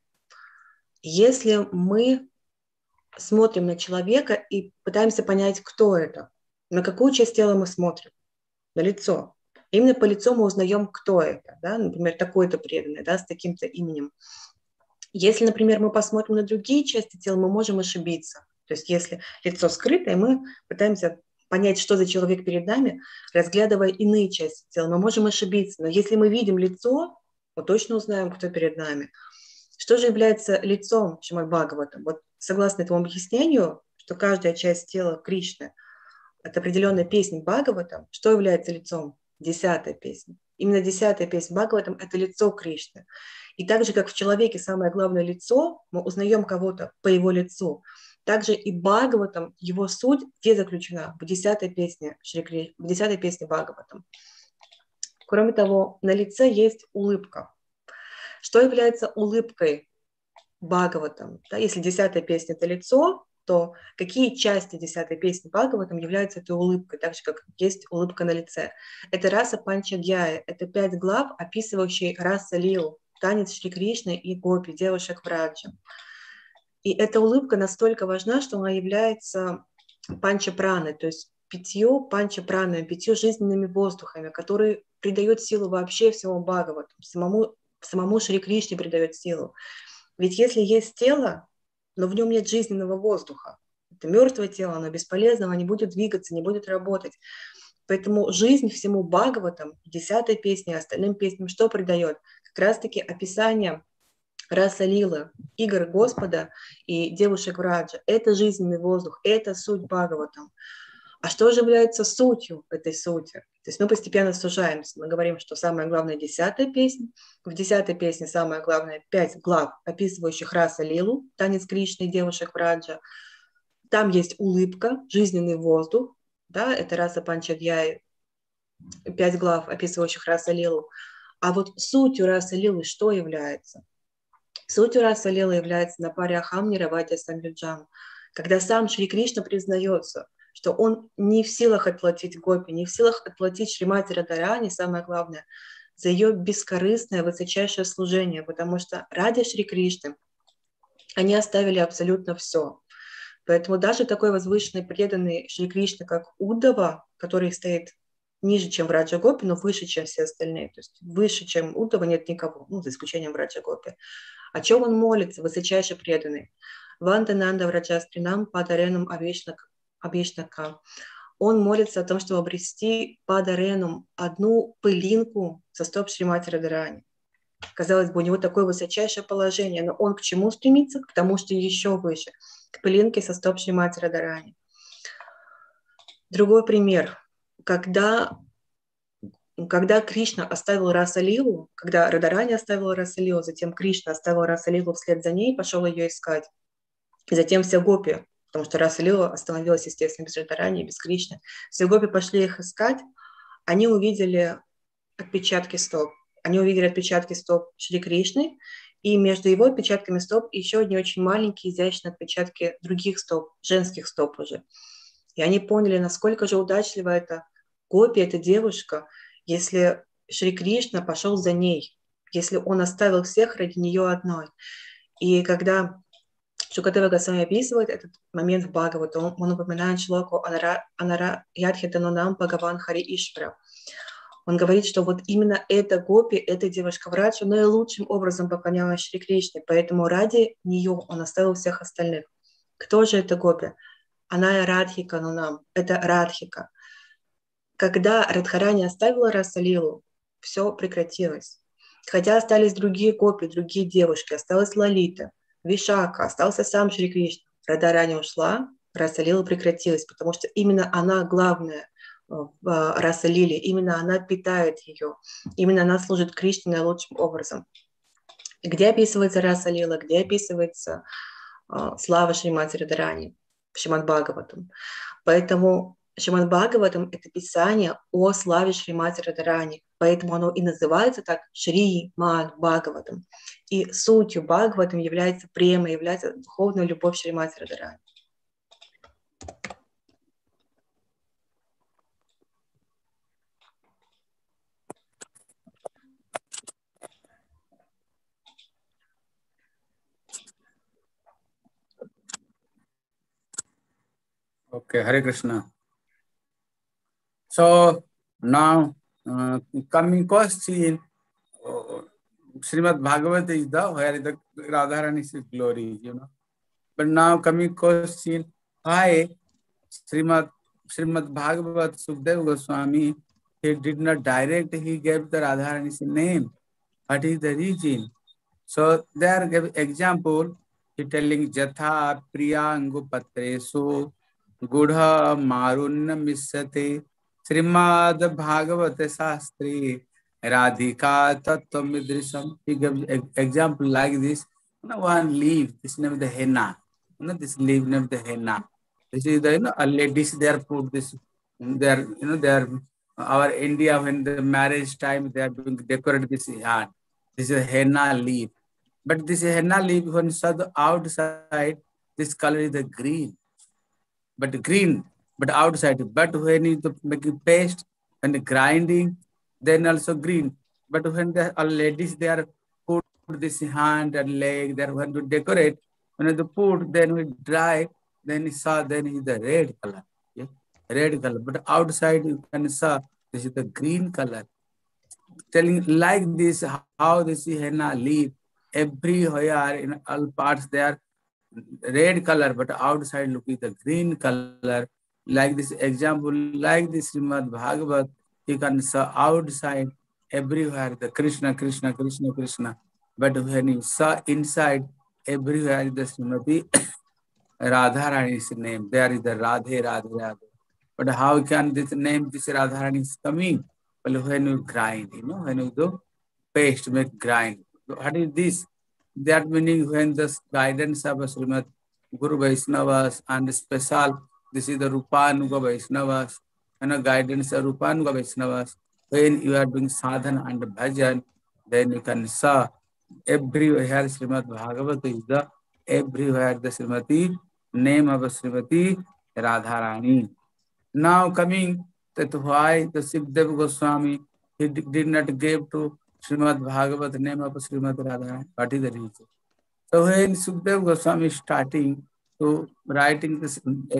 Если мы смотрим на человека и пытаемся понять, кто это, на какую часть тела мы смотрим? На лицо. Именно по лицу мы узнаем, кто это. Да? Например, такой-то преданный, да, с таким-то именем. Если, например, мы посмотрим на другие части тела, мы можем ошибиться. То есть если лицо скрытое, мы пытаемся понять, что за человек перед нами, разглядывая иные части тела. Мы можем ошибиться, но если мы видим лицо, мы точно узнаем, кто перед нами. Что же является лицом Шримад Бхагаватам? Вот согласно этому объяснению, что каждая часть тела Кришны – это определенная песня Бхагаватам, что является лицом? Десятая песня. Именно десятая песня Бхагаватам – это лицо Кришны. И так же, как в человеке самое главное лицо, мы узнаем кого-то по его лицу, также и Бхагаватам, его суть, где заключена? В десятой песне, Шри Кришны, в десятой песне Бхагаватам. Кроме того, на лице есть улыбка. Что является улыбкой Бхагаватам? Да, если десятая песня – это лицо, то какие части десятой песни Бхагаватам являются этой улыбкой, так же, как есть улыбка на лице? Это раса Панчадьяя, это пять глав, описывающие раса Лилу, танец Шри Кришны и гопи, девушек в Раджа. И эта улыбка настолько важна, что она является панчапраной, то есть пятью панчапранами, пятью жизненными воздухами, которые придают силу вообще всему Бхагавату, самому, самому Шри Кришне придает силу. Ведь если есть тело, но в нем нет жизненного воздуха, это мертвое тело, оно бесполезно, оно не будет двигаться, не будет работать. Поэтому жизнь всему Бхагаватам, десятой песне, остальным песням что придает? Как раз-таки описание раса Лилы, игр Господа и девушек в Раджа. Это жизненный воздух, это суть Бхагаватам. А что же является сутью этой сути? То есть мы постепенно сужаемся. Мы говорим, что самая главная десятая песня. В десятой песне самое главное пять глав, описывающих раса Лилу, танец Кришны и девушек в Раджа. Там есть улыбка, жизненный воздух. Да, это раса Панчадьяи, пять глав, описывающих раса Лилу. А вот сутью расы Лилы что является? Сутью раса Лилы является на паре Ахам Ниравадья Самюджам, когда сам Шри Кришна признается, что он не в силах отплатить гопи, не в силах отплатить Шримати Радарани, самое главное, за ее бескорыстное, высочайшее служение, потому что ради Шри Кришны они оставили абсолютно все. Поэтому даже такой возвышенный, преданный Шри Кришна, как Уддава, который стоит ниже, чем в Раджа Гопи, но выше, чем все остальные, то есть выше, чем Уддава, нет никого, ну, за исключением Раджа Гопи. О чем он молится, высочайше преданный? Вандананда Враджастринам Падаренам Авишнака. Он молится о том, чтобы обрести Падаренум, одну пылинку со стоп Шримати Радарани. Казалось бы, у него такое высочайшее положение, но он к чему стремится? К тому, что еще выше, к пылинке со стоп Шримати Радарани. Другой пример. Когда, когда Кришна оставил Раса Лилу, когда Радарани оставила Раса Лилу, затем Кришна оставил Раса Лилу вслед за ней, пошел ее искать. И затем все гопи, потому что Раса Лила остановилась, естественно, без Радарани, без Кришны. Все гопи пошли их искать, они увидели отпечатки стоп. Они увидели отпечатки стоп Шри Кришны, и между его отпечатками стоп еще одни очень маленькие, изящные отпечатки других стоп, женских стоп уже. И они поняли, насколько же удачлива эта гопи, эта девушка, если Шри Кришна пошел за ней, если он оставил всех ради нее одной. И когда Шукадева Госвами описывает этот момент в Бхагавату, он, он упоминает шлоку Анара Ядхитанунам Бхагаван Хари Ишвара. Он говорит, что вот именно эта гопи, эта девушка в Раджу наилучшим образом поклонялась Шри Кришне, поэтому ради нее он оставил всех остальных. Кто же эта гопи? Она Радхика Нунам, это Радхика. Когда Радхарани оставила Раса Лилу, все прекратилось. Хотя остались другие гопи, другие девушки, осталась Лалита, Вишака, остался сам Шри Кришна. Радарани ушла, Раса Лила прекратилась, потому что именно она главная в Раса Лиле, именно она питает ее, именно она служит Кришне наилучшим образом. И где описывается Раса Лила, где описывается uh, слава Шримати Радарани, Шримад Бхагаватам. Поэтому Шримад Бхагаватам — это писание о славе Шримати Радхарани, поэтому оно и называется так Шримад Бхагаватам. И сутью Бхагаватам является према, является духовная любовь Шримати Радхарани. Okay, Hare Krishna. So now uh, coming question, uh, Srimad Bhagavat is the where the Radharani's glory, you know. But now coming question, why Srimad Srimad Bhagavat Sukdev Goswami, he did not direct, he gave the Radharani's name. What is the reason? So there gave example, he telling Jatha Priyangu Patresu Gudha Marunna Misate Srimad Bhagavat Shastri Radhika Tattva Midrisam. He gives example like this. You know, one leaf, this name is the henna. You know, this leaf name is the henna. This is the, you know, a ladies there put this, there, you know, there, our India, when the marriage time, they are doing decorate this hand. This is a henna leaf. But this henna leaf, when saw the outside, this color is the green. But green, but outside. But when you make it paste and grinding, then also green. But when the uh, ladies they are put this hand and leg, they are when to decorate, when they put, then we dry, then you saw, then is the red color. Yeah? Red color. But outside you can saw this is the green color. Telling like this, how this henna leaf, everywhere in all parts they are red color, but outside look is the green color. Like this example, like this Srimad Bhagavat, you can see outside everywhere the Krishna, Krishna, Krishna, Krishna. But when you saw inside, everywhere the Srimati Radharani's name. There is the Radhe, Radhe, Radhe. But how can this name, this Radharani is coming? Well, when you grind, you know, when you do paste, make grind. What is this? That meaning when the guidance of Srimad Guru Vaishnavas and special, this is the Rupanuga Vaishnavas and a guidance of Rupanuga Vaishnavas. When you are doing sadhana and bhajan, then you can saw everywhere Srimad Bhagavat is the everywhere the Srimati, name of Srimati Radharani. Now coming that why the Sukdev Goswami, he did not give to Srimad Bhagavat name of Srimad Radharani. What is the reason? So when Sukdev Goswami is starting to writing this, you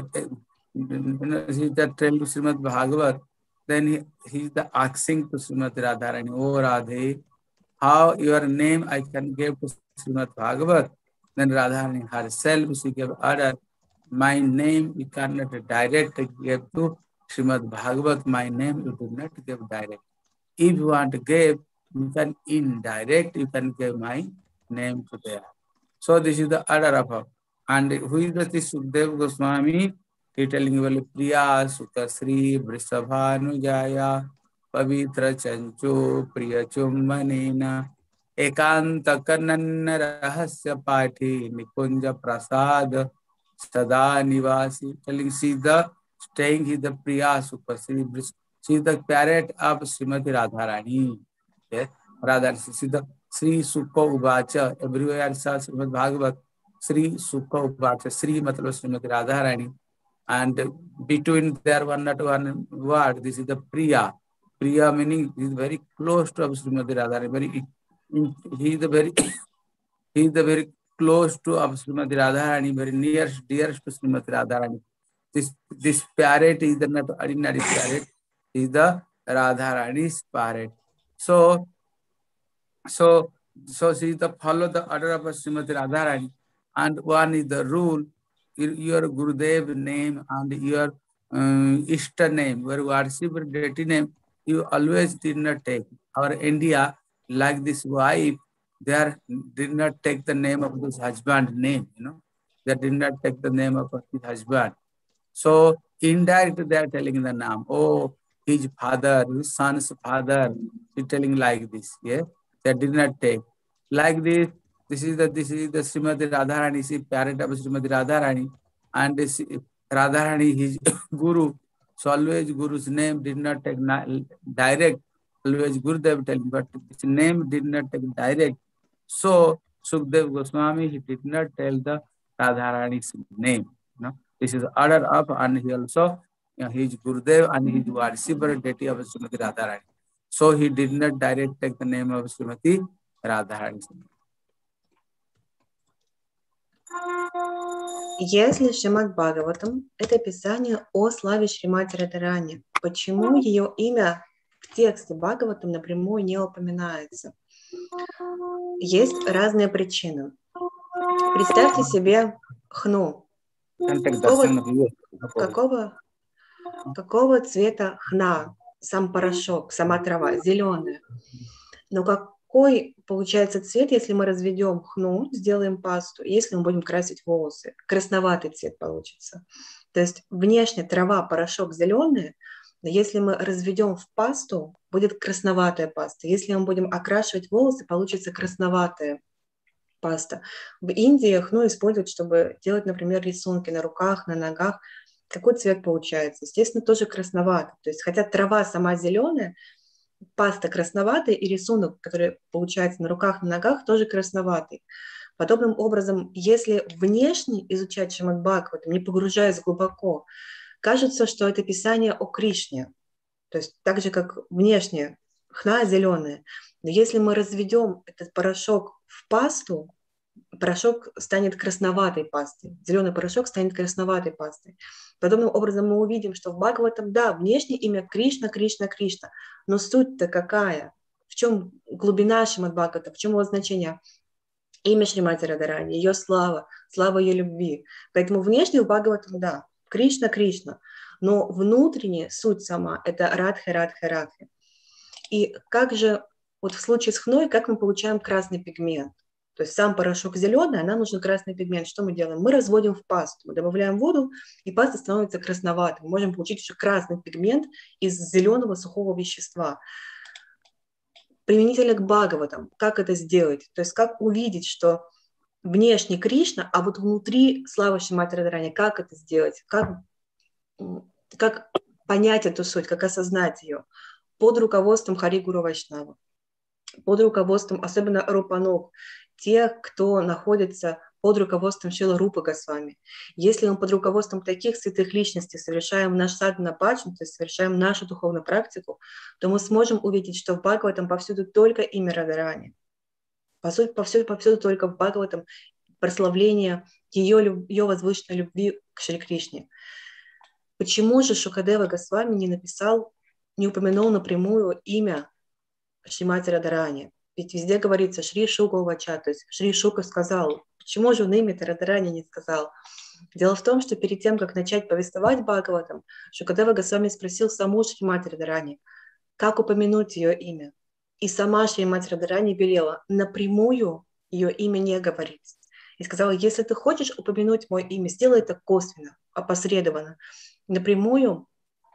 know, he that tell to Srimad Bhagavat, then he, he is the asking to Srimad Radharani, oh Radhe, how your name I can give to Srimad Bhagavat. Then Radharani herself, she gave order, my name you cannot direct give to Srimad Bhagavat, my name you do not give direct. If you want to give, you can indirect, you can give my name to there. So this is the order of her. And who is the Sukdev Goswami? He telling you, Priya Sukha Sri Vrishabhanujaya Pavitra Chancho Priya Chummanena Ekanta Kananna Rahasya Pati Nikunja Prasad Sada Nivasi. Telling she the staying is the Priya Sukha Sri. She is the parrot of Srimati Radharani. Yes, Radharani. She is the Sri Sukha Uvacha. Everywhere says Srimad Bhagavat. Sri Sukha Uvacha. Sri matlab Srimati Radharani. And between there one not one word, this is the Priya. Priya meaning is very close to Srimati Radharani. Very, he is the very, he is the very close to Srimati Radharani. Very nearest, dearest to Srimati Radharani. This this parrot is the not ordinary parrot. Is the Radharani's parrot. So, so, so she is the follow the order of Srimati Radharani, and one is the rule. Your Gurudev name and your uh, Ishta name, your worship deity name, you always did not take. Our India, like this wife, they are, did not take the name of this husband name, you know, they did not take the name of his husband. So indirectly they are telling the name, oh, his father, his son's father, he's telling like this, yeah, they did not take. Like this, this is the this is the Srimati Radharani, she parent of Srimati Radharani, and this Radharani, his guru, So always Guru's name did not take direct. Always Gurudev telling, but his name did not take direct. So Sukdev Goswami, he did not tell the Radharani's name. You know, this is order up, and he also, you know, he is Gurudev and he is worshipper deity of Srimati Radharani. So he did not direct take the name of Srimati Radharani. Если Шримад Бхагаватам – это писание о славе Шримати Радхарани, почему ее имя в тексте Бхагаватам напрямую не упоминается? Есть разные причины. Представьте себе хну. Какого, какого, какого цвета хна? Сам порошок, сама трава, зеленая. Но какой получается цвет, если мы разведем хну, сделаем пасту, если мы будем красить волосы? Красноватый цвет получится. То есть внешне трава, порошок зеленый, но если мы разведем в пасту, будет красноватая паста. Если мы будем окрашивать волосы, получится красноватая паста. В Индии хну используют, чтобы делать, например, рисунки на руках, на ногах. Какой цвет получается? Естественно, тоже красноватый. То есть, хотя трава сама зеленая, паста красноватая, и рисунок, который получается на руках, на ногах, тоже красноватый. Подобным образом, если внешне изучать Шримад Бхагаватам, не погружаясь глубоко, кажется, что это писание о Кришне. То есть так же, как внешне хна зеленая. Но если мы разведем этот порошок в пасту, порошок станет красноватой пастой. Зеленый порошок станет красноватой пастой. Подобным образом мы увидим, что в Бхагаватам, да, внешне имя Кришна, Кришна, Кришна. Но суть-то какая? В чем глубина Шримад Бхагаватам? В чем его значение? Имя Шримати Радхарани, ее слава, слава ее любви. Поэтому внешне в Бхагаватам, да, Кришна, Кришна. Но внутренне суть сама – это Радха, Радха, Радха. И как же, вот в случае с хной, как мы получаем красный пигмент? То есть сам порошок зеленый, а нам нужен красный пигмент. Что мы делаем? Мы разводим в пасту, мы добавляем воду, и паста становится красноватой. Мы можем получить еще красный пигмент из зеленого сухого вещества. Применительно к Бхагаватам, как это сделать? То есть как увидеть, что внешне Кришна, а вот внутри слава Шримати Радхарани, как это сделать? Как, как понять эту суть, как осознать ее? Под руководством Хари Гуру Вайшнава, под руководством, особенно Рупануг, тех, кто находится под руководством Шрила Рупы Госвами. Если мы под руководством таких святых личностей совершаем наш садхана баджан, то есть совершаем нашу духовную практику, то мы сможем увидеть, что в Бхагаватам повсюду только имя Радхарани. По сути, повсюду, повсюду только в Бхагаватам прославление ее, ее возвышенной любви к Шри Кришне. Почему же Шукадева Госвами не написал, не упомянул напрямую имя Шримати Радхарани? Ведь везде говорится Шри Шука Увача, то есть Шри Шука сказал. Почему же он имя-то Радхарани не сказал? Дело в том, что перед тем, как начать повествовать Бхагаватам, Шукадева Госвами спросил саму Шримати Радхарани, как упомянуть ее имя. И сама Шримати Радхарани велела напрямую ее имя не говорить. И сказала, если ты хочешь упомянуть мое имя, сделай это косвенно, опосредованно. Напрямую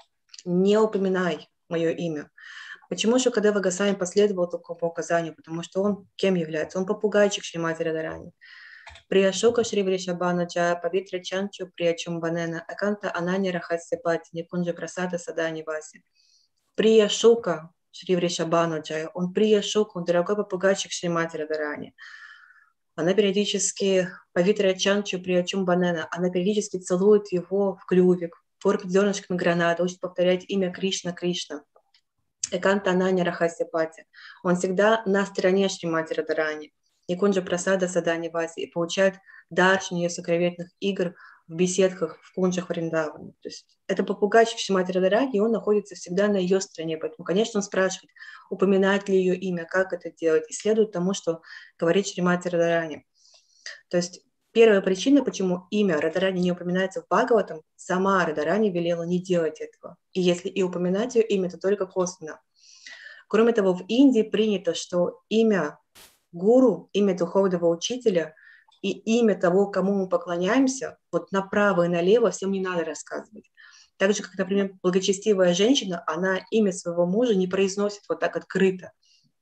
не упоминай мое имя. Почему Шукадева Госвами последовал такому указанию? Потому что он кем является? Он попугайчик Шримати Радхарани. Прия Шука Шри Вришабана Чая Павитра Чанчу Прия Чумбанена Аканта Анани Рахасya Пати Никунджа Прасада Сада Ниваси. Прия Шука Шри Вришабана Чая. Он Прия Шука, он дорогой попугайчик Шримати Радхарани. Она периодически Павитра Чанчу Прия Чумбанена. Она периодически целует его в клювик, кормит зернышками граната, учит повторять имя Кришна, Кришна. Эканта Анани Рахасya Пати. Он всегда на стороне Шримати Радхарани. Никунджа Прасада Сада Ниваси. И получает даршин ее сокровенных игр в беседках, в кунджах Вриндавана. То есть это попугайчик Шримати Радхарани, и он находится всегда на ее стороне. Поэтому, конечно, он спрашивает, упоминает ли ее имя, как это делать, и следует тому, что говорит Шримати Радхарани. То есть первая причина, почему имя Радхарани не упоминается в Бхагаватам, сама Радхарани велела не делать этого. И если и упоминать ее имя, то только косвенно. Кроме того, в Индии принято, что имя гуру, имя духовного учителя и имя того, кому мы поклоняемся, вот направо и налево всем не надо рассказывать. Так же, как, например, благочестивая женщина, она имя своего мужа не произносит вот так открыто,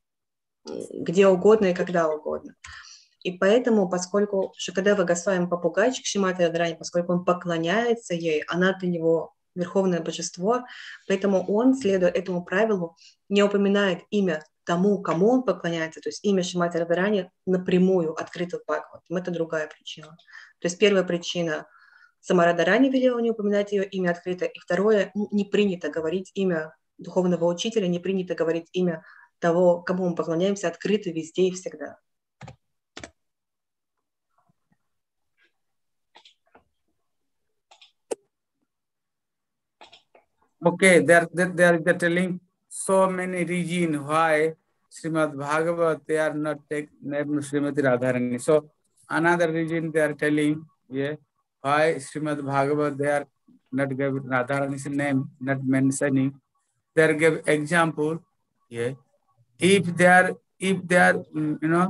где угодно и когда угодно. И поэтому, поскольку Шукадева Госвами попугайчик Шримати Радхарани, поскольку он поклоняется ей, она для него верховное божество, поэтому он, следуя этому правилу, не упоминает имя тому, кому он поклоняется, то есть имя Шримати Радхарани напрямую открыто в Бхагаватам. Это другая причина. То есть первая причина — сама Радхарани велела не упоминать ее имя открыто, и второе — не принято говорить имя духовного учителя, не принято говорить имя того, кому мы поклоняемся, открыто везде и всегда. Okay, they're, they're, they're telling so many reasons why Srimad Bhagavat, they are not taking Srimati Radharani. So another reason they are telling, yeah, why Srimad Bhagavat, they are not giving Radharani's name, not mentioning. They are give example, yeah. If they are, if they are, you know,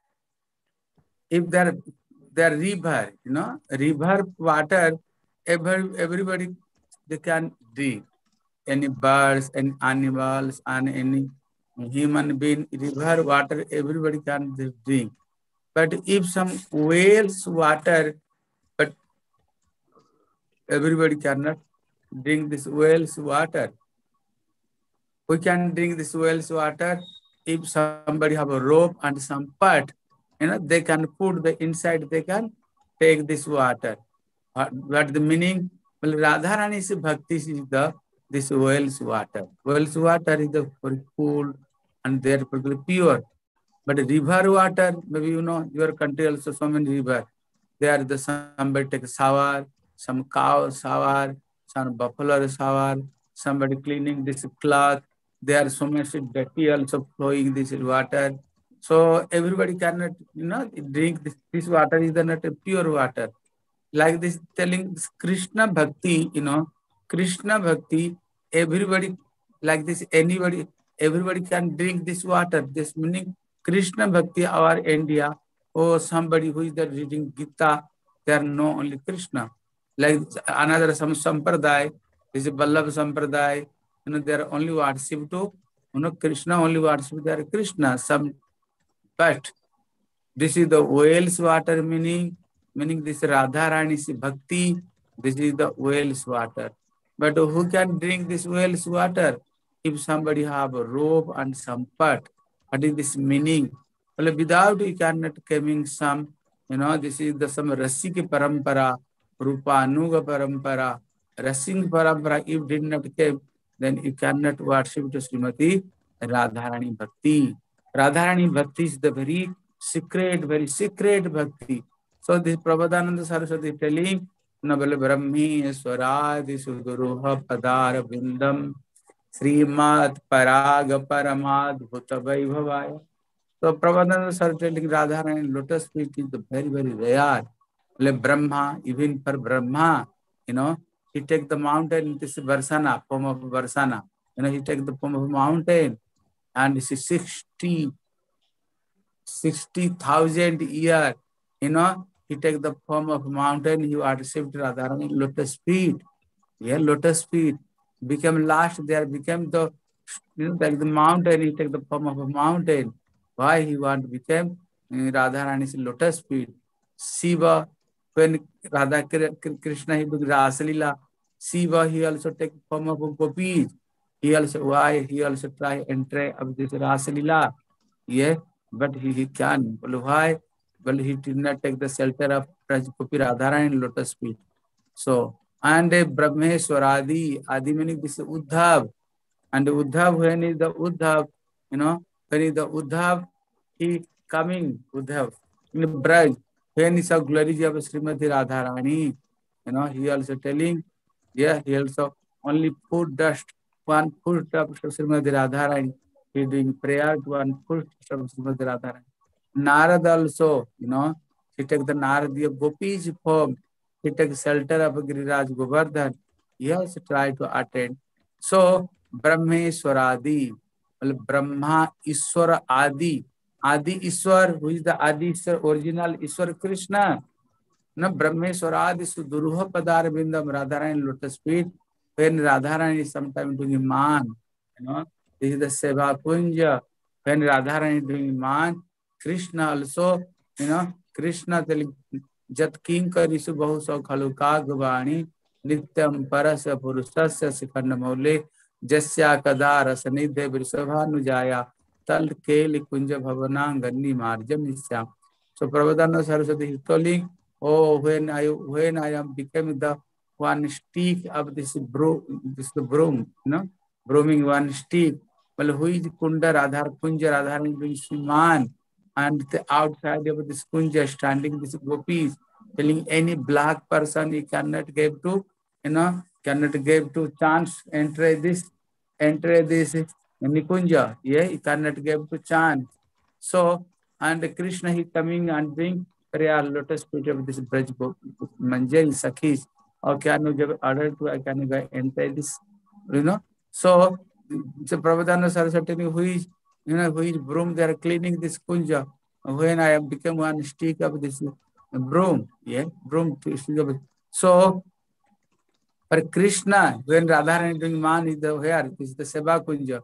if they are, they are river, you know, river water, every, everybody, they can drink. Any birds and animals and any human being, river water, everybody can drink. But if some whales water, but everybody cannot drink this whales water. We can drink this whales water if somebody have a rope and some pot, you know, they can put the inside, they can take this water. What, what the meaning? Well, Radharani's bhakti is the this well's water. Well's water is the very cool and therefore pure. But river water, maybe you know, your country also so many river. There the somebody take a shower, some cow shower, some buffalo shower, somebody cleaning this cloth. There are so much dirty also flowing this water. So everybody cannot, you know, drink this, this water is the not a pure water. Like this telling Krishna Bhakti, you know, Krishna Bhakti, everybody, like this, anybody, everybody can drink this water. This meaning Krishna Bhakti, our India, or somebody who is there reading Gita, they know only Krishna. Like another some Sampradaya, this is Vallabh Sampradaya, you know, they are only worship to, you know, Krishna only worship, they are Krishna. Some, but this is the whale's water meaning, meaning this Radharani's bhakti, this is the whale's water. But who can drink this whale's water? If somebody have a rope and some pot, what is this meaning? Well, without you cannot coming some, you know, this is the some Rasika Parampara, Rupanuga Parampara, Rasing Parampara, if did not come, then you cannot worship to Srimati Radharani Bhakti. Radharani Bhakti is the very secret, very secret bhakti. So this Prabhupada Saraswati telling, Nabal Brahmi Swaradi Suduruha Padara Vindam Srimat Paraga Paramad Bhutavai Bhavaya. So Prabhupada Saraswati telling Radharani lotus feet is the very, very rare. Like Brahma, even for Brahma, you know, he take the mountain, this is Varsana, form of Varsana. You know, he take the form of mountain and this is sixty sixty thousand year, you know, he take the form of mountain, you accept Radharani lotus feet. Yeah, lotus feet. Become last there, became the, you know, like the mountain, he take the form of a mountain. Why he want to become uh, Radharani's lotus feet? Shiva, when Radha Krishna, he took Rasalila, Shiva, he also take form of a gopis. He also, why he also try and try of this Rasalila. Yeah, but he, he can. Well, why? Well, he did not take the shelter of Gopi Radharani and lotus feet. So, and a Brahmeswaradi, Adi meaning this is Uddhav. And the Uddhav, when is the Uddhav, you know, when is the Uddhav, he coming, Uddhav, in the Braj, when is a glory of Srimati Radharani, you know, he also telling, yeah, he also only foot dust, one foot of Srimati Radharani. He doing prayer to one foot of Srimati Radharani. Narad also, you know, he take the Narad of Gopi's form, he take shelter of Giriraj Govardhan. He also try to attend. So, Brahmeswaradi, well, Brahma, Iswara, Adi. Adi Iswar, who is the Adi Iswar, original Iswar Krishna. No, Brahmeswaradi Suduruha Padar Bindam Radharani lotus feet. When Radharani is sometimes doing man, you know, this is the Seva Kunja. When Radharani is doing man, Krishna also, you know, Krishna telling Jat King Karisu Bahusa Khaluka Gavani, Nityam Parasya Purusasya Sikanamole Jasya Kadara Sanidhe Vrisabhanujaya Tal Keli Kunja Bhavanangani Marjam Nisyam. So Prabhupada Saraswati is telling, oh, when I when I am becoming the one stick of this broom, this the broom, you know, brooming one stick. Well, who is Kunda Radhar Kunja Radhar is man, and the outside of this Kunja standing this gopis, telling any black person he cannot give to, you know, cannot give to chance enter this, enter this Nikunja. Yeah, he cannot give to chance. So, and Krishna he coming and being prayer lotus feet of this Braj Manjari Sakhis. Or can you give order to I can enter this, you know? So, so Prabhupada Saraswati who is, you know, who is broom, they are cleaning this kunja. When I have become one stick of this broom, yeah, broom. So, for Krishna, when Radharani doing man is the where, this is the Seva Kunja.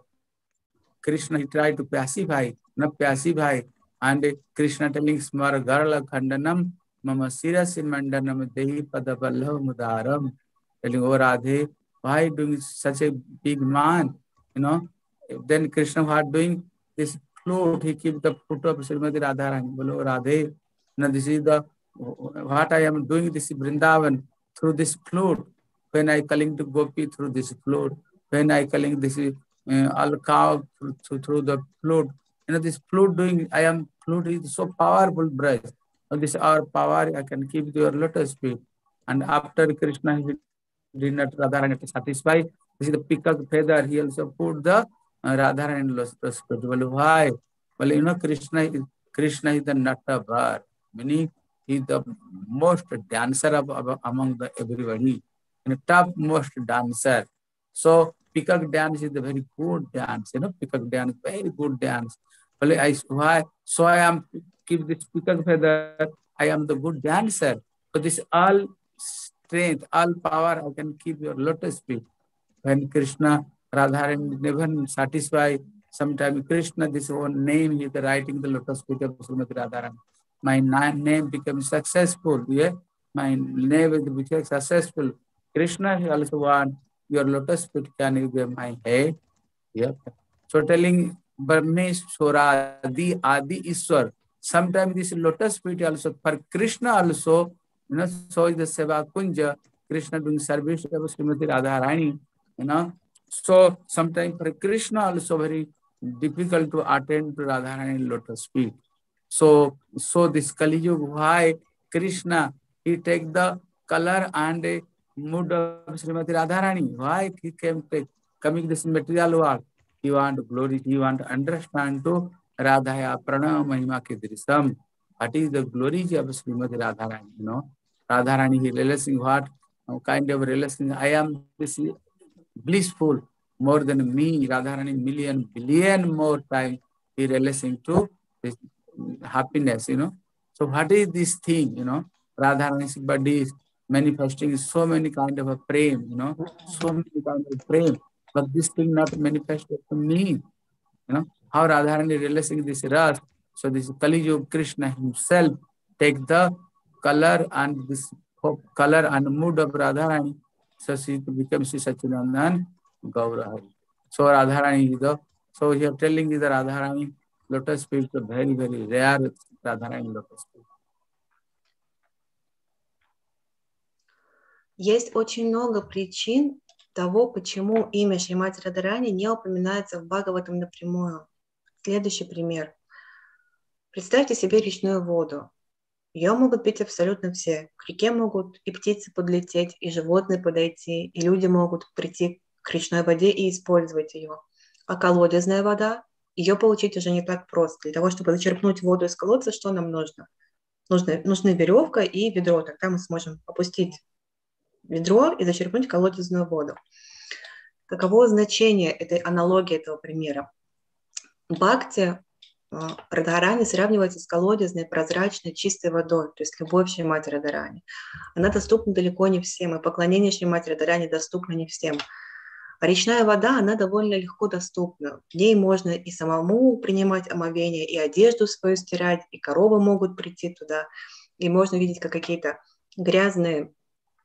Krishna he tried to pacify, not pacify. And Krishna telling Smar Garla Khandanam, Mama Sirasi Mandanam Dehi Padaballah Mudaram. Telling, oh Radhe, why doing such a big man? You know, then Krishna was doing this flute, he keep the foot of Srimati Radharani. Bolo Radhe, now this is the what I am doing this Vrindavan through this flute. When I calling to Gopi through this flute, when I calling this uh, all cow through, through, through the flute, you know, this flute doing, I am flute is so powerful brush. And this our power, I can keep your lotus feet. And after Krishna, he did not Radharani to satisfy. This is the peacock feather. He also put the uh, Radharani lotus feet. Well, why? Well, you know, Krishna is Krishna is the Natavar, meaning he is the most dancer of, of among the everybody. And top most dancer. So peacock dance is a very good dance, you know, peacock dance, very good dance. Well, I why so I am keep this peacock feather, I am the good dancer. So this all strength, all power, I can keep your lotus feet. When Krishna, Radharani never satisfy, sometimes Krishna, this one name, he is writing the lotus feet of Srimati Radharani. My name becomes successful, yeah. My name will become successful. Krishna he also want your lotus feet, can you give my head? Yeah. So telling Brahmeshwara, Adi, Adi Iswar. Sometimes this lotus feet also for Krishna also, you know, so is the Seva Kunja, Krishna doing service of Srimati Radharani, you know. So sometimes for Krishna also very difficult to attend to Radharani lotus feet. So, so this Kali Yuga, why Krishna, he take the color and a mood of Srimati Radharani. Why he came take coming this material world? He want glory, he want to understand to Radhaya Pranam Mahima Kedrisam. What is the glory of Srimati Radharani? You know, Radharani he realizing what kind of realizing I am this blissful more than me, Radharani million billion more time he realizing to this happiness, you know. So what is this thing, you know? Radharani's body is manifesting so many kind of a prem, you know, so many kind of prem, but this thing not manifested to me, you know. How Radharani realizing this ras? So this Kali Yuga Krishna himself take the color and this color and mood of Radharani, so she becomes Sachidanand Gaurahari. So Radharani is the, so here telling is the Radharani lotus feet is very, very rare Radharani lotus feet. Есть очень много причин того, почему имя Шримати Радхарани не упоминается в Бхагаватам напрямую. Следующий пример. Представьте себе речную воду. Ее могут пить абсолютно все. К реке могут и птицы подлететь, и животные подойти, и люди могут прийти к речной воде и использовать ее. А колодезная вода, ее получить уже не так просто. Для того, чтобы зачерпнуть воду из колодца, что нам нужно? Нужна, нужна веревка и ведро. Тогда мы сможем опустить ведро и зачерпнуть колодезную воду. Каково значение этой аналогии, этого примера? Бхакти Радхарани сравнивается с колодезной, прозрачной, чистой водой, то есть любовь Шримати Радхарани. Она доступна далеко не всем, и поклонение Шримати Радхарани доступно не всем. А речная вода, она довольно легко доступна. В ней можно и самому принимать омовение, и одежду свою стирать, и коровы могут прийти туда, и можно видеть, как какие-то грязные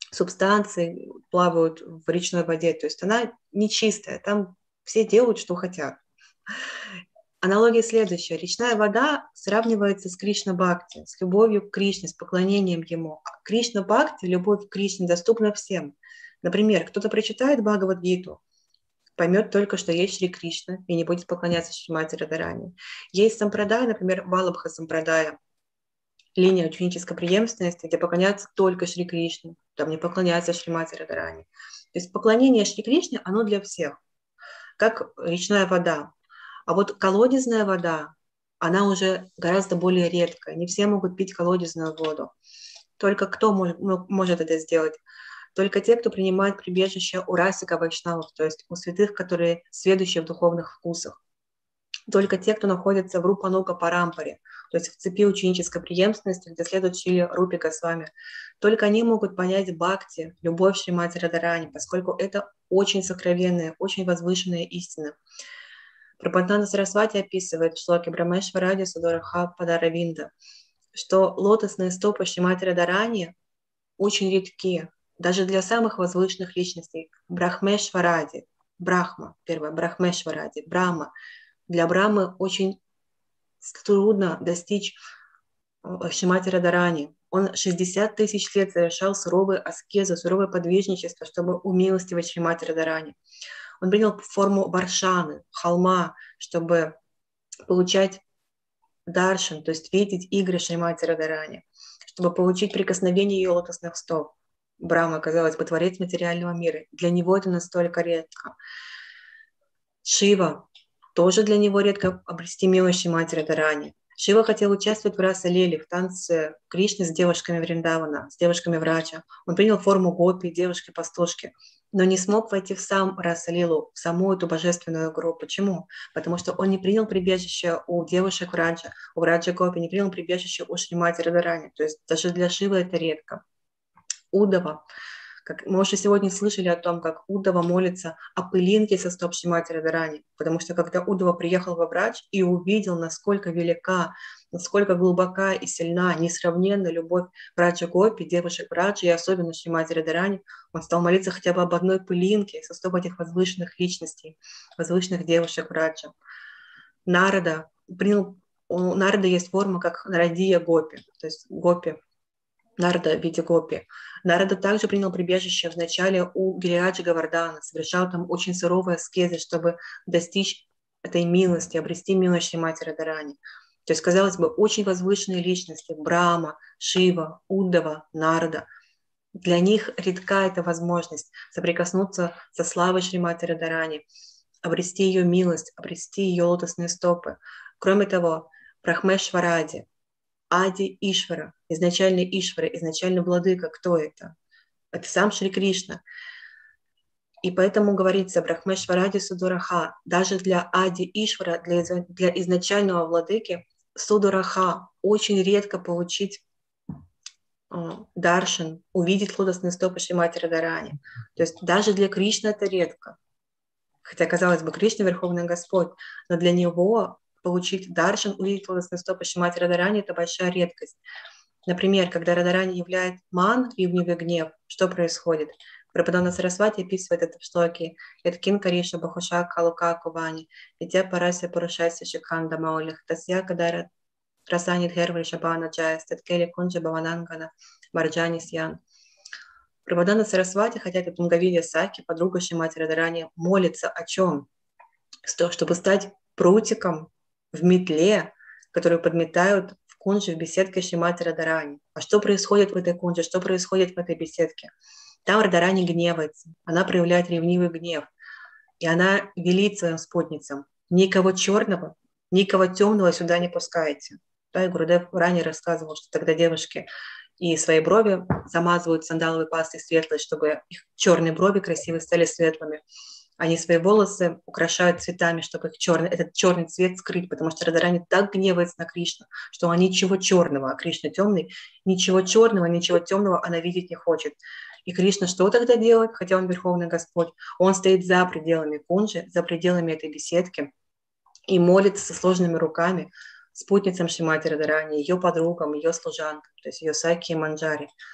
субстанции плавают в речной воде. То есть она нечистая, там все делают, что хотят. Аналогия следующая. Речная вода сравнивается с Кришна-бхакти, с любовью к Кришне, с поклонением Ему. А Кришна-бхакти, любовь к Кришне доступна всем. Например, кто-то прочитает Бхагавад-гиту, поймет только, что есть Шри Кришна и не будет поклоняться Шримати Радхарани. Есть сампрадая, например, Валабха сампрадая, линия ученической преемственности, где поклоняются только Шри Кришне, там не поклоняются Шримати Радхарани. То есть поклонение Шри Кришне, оно для всех, как речная вода. А вот колодезная вода, она уже гораздо более редкая. Не все могут пить колодезную воду. Только кто может, может это сделать? Только те, кто принимает прибежище у расика вайшнавов, то есть у святых, которые сведущие в духовных вкусах. Только те, кто находится в Рупанука Парампаре, то есть в цепи ученической преемственности, где следует Шрила Рупи Госвами. Только они могут понять бхакти, любовь Шримати Радхарани, поскольку это очень сокровенная, очень возвышенная истина. Прабхупада Сарасвати описывает в шлоке Брамешваради Судораха Падаравинда, что лотосные стопы Шримати Радхарани очень редки, даже для самых возвышенных личностей. Брахмешваради, Брахма, первое, Брахмешваради, Брахма. Для Брахмы очень трудно достичь Шримати Радхарани. Он шестьдесят тысяч лет совершал суровые аскезы, суровое подвижничество, чтобы умилостивать Шримати Радхарани. Он принял форму варшаны, холма, чтобы получать даршан, то есть видеть игры Шримати Радхарани, чтобы получить прикосновение ее лотосных стоп. Брахма, казалось бы, творец материального мира. Для него это настолько редко. Шива, тоже для него редко обрести милость Шримати Радхарани. Шива хотел участвовать в Раса-лиле, в танце Кришны с девушками Вриндавана, с девушками Врача. Он принял форму гопи, девушки-пастушки, но не смог войти в сам Раса-лилу, в саму эту божественную игру. Почему? Потому что он не принял прибежище у девушек Враджа, у Враджа Гопи, не принял прибежище у Шримати Радхарани. То есть даже для Шивы это редко. Удава. Как, мы уже сегодня слышали о том, как Удава молится о пылинке со стоп Шримати Радхарани, потому что когда Удава приехал во Брадж и увидел, насколько велика, насколько глубока и сильна, несравненна любовь Браджа Гопи, девушек Браджа и особенно Шримати Радхарани, он стал молиться хотя бы об одной пылинке со стоп этих возвышенных личностей, возвышенных девушек Браджа. Нарада принял, у Нарада есть форма, как Нарадия Гопи, то есть Гопи, Нарада в виде гопи. Нарада также принял прибежище вначале у Гириаджа Гавардана, совершал там очень суровые аскезы, чтобы достичь этой милости, обрести милость Шримати Радхарани. То есть, казалось бы, очень возвышенные личности — Брахма, Шива, Уддава, Нарада. Для них редка эта возможность соприкоснуться со славой Шримати Радхарани, обрести ее милость, обрести ее лотосные стопы. Кроме того, Брахмешваради, Ади Ишвара, изначально Ишвара, изначально владыка, кто это? Это сам Шри Кришна. И поэтому говорится Брахмешваради Судураха, даже для Ади Ишвара, для, для изначального владыки Судураха очень редко получить э, даршан, увидеть лотосные стопы Шримати Радхарани. То есть даже для Кришны это редко. Хотя, казалось бы, Кришна — Верховный Господь, но для него получить даршан, увидеть лотосные стопы Шримати Радхарани — это большая редкость. Например, когда Радхарани являет ман, ревнивый гнев, что происходит? Прабхупада Сарасвати описывает это в шлоке «Яткин кариша бахуша калука кувани, дитя парася парушайся шикханда маулих, тасья кадара расани дхерври шабана джая, статкели кунджа баванангана марджани сьян». Прабхупада Сарасвати, хотя это Тунгавидья Саки, подруга Шримати Радхарани, молится о чем? Чтобы стать прутиком в метле, которую подметают в кунже, в беседке Шримати Радхарани. А что происходит в этой кунже, что происходит в этой беседке? Там Радхарани гневается, она проявляет ревнивый гнев, и она велит своим спутницам: никого черного, никого темного сюда не пускайте. Да, и Гурудев ранее рассказывал, что тогда девушки и свои брови замазывают сандаловой пастой светлой, чтобы их черные брови красиво стали светлыми. Они свои волосы украшают цветами, чтобы их черный, этот черный цвет скрыть, потому что Радхарани так гневается на Кришну, что он ничего черного, а Кришна темный, ничего черного, ничего темного она видеть не хочет. И Кришна что тогда делает, хотя он Верховный Господь? Он стоит за пределами кунджи, за пределами этой беседки и молится со сложными руками спутницам Шримати Радхарани, ее подругам, ее служанкам, то есть ее Саки и Манджари.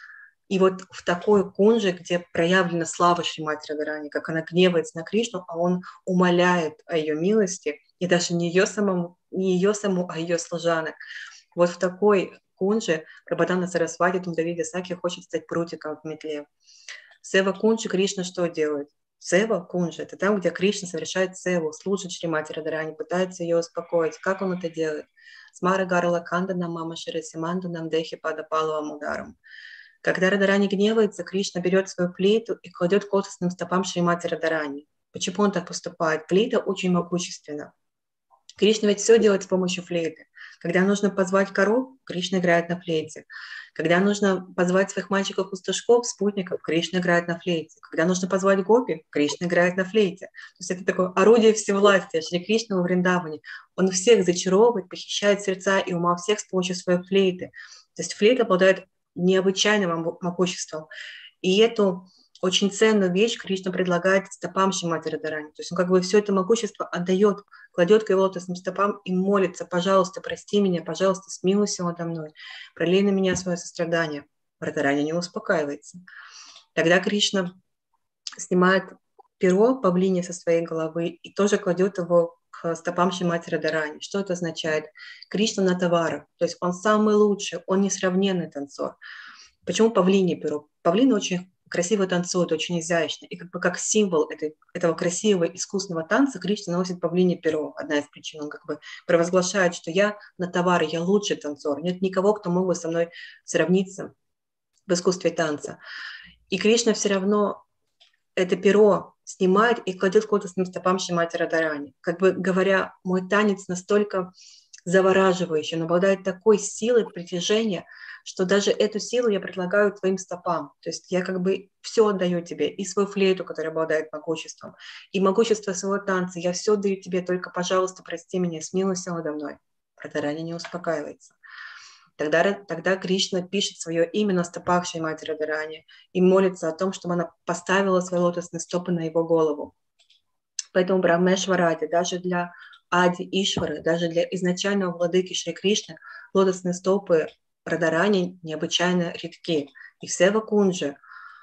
И вот в такой кунже, где проявлена слава Шримати Радхарани, как она гневается на Кришну, а он умоляет о ее милости, и даже не ее самому, не ее саму, а ее служанок. Вот в такой кунже Прабхадана Сарасвати Тундави Саки хочет стать прутиком в метле. В Сева Кунже Кришна что делает? Сева Кунжа — это там, где Кришна совершает севу, служит Шримати Радхарани, пытается ее успокоить. Как он это делает? Смара Гарла Кандана Мама Ширасиманданам Дехи Падапалова Ударом. Когда Радхарани гневается, Кришна берет свою флейту и кладет к лотосным стопам Шримати Радхарани. Почему он так поступает? Флейта очень могущественна. Кришна ведь все делает с помощью флейты. Когда нужно позвать коров, Кришна играет на флейте. Когда нужно позвать своих мальчиков-пастушков, спутников, Кришна играет на флейте. Когда нужно позвать гопи, Кришна играет на флейте. То есть это такое орудие всевластия, Шри Кришна во Вриндаване. Он всех зачаровывает, похищает сердца и ума всех с помощью своей флейты. То есть флейта обладает необычайным могуществом. И эту очень ценную вещь Кришна предлагает стопам Шримати Радхарани. То есть он как бы все это могущество отдает, кладет к его лотосным стопам и молится: пожалуйста, прости меня, пожалуйста, смилуйся надо мной, пролей на меня свое сострадание. Радхарани не успокаивается. Тогда Кришна снимает перо павлине со своей головы и тоже кладет его к стопам Шримати Радхарани. Что это означает? Кришна на товарах, то есть он самый лучший, он несравненный танцор. Почему павлине перо? Павлины очень красиво танцуют, очень изящно. И как бы как символ этой, этого красивого искусного танца Кришна носит павлине перо. Одна из причин. Он как бы провозглашает, что я на товары, я лучший танцор. Нет никого, кто мог бы со мной сравниться в искусстве танца. И Кришна все равно это перо снимает и кладет к лотосным стопам Шримати Радхарани. Как бы говоря, мой танец настолько завораживающий, он обладает такой силой притяжения, что даже эту силу я предлагаю твоим стопам. То есть я как бы все отдаю тебе, и свою флейту, которая обладает могуществом, и могущество своего танца. Я все даю тебе, только, пожалуйста, прости меня, смилуйся надо мной. Радхарани не успокаивается. Тогда, тогда Кришна пишет свое имя на стопах Шримати Радхарани и молится о том, чтобы она поставила свои лотосные стопы на его голову. Поэтому Брахмешваради, даже для Ади Ишвары, даже для изначального владыки Шри Кришны, лотосные стопы Радхарани необычайно редки. И в Сева Кунже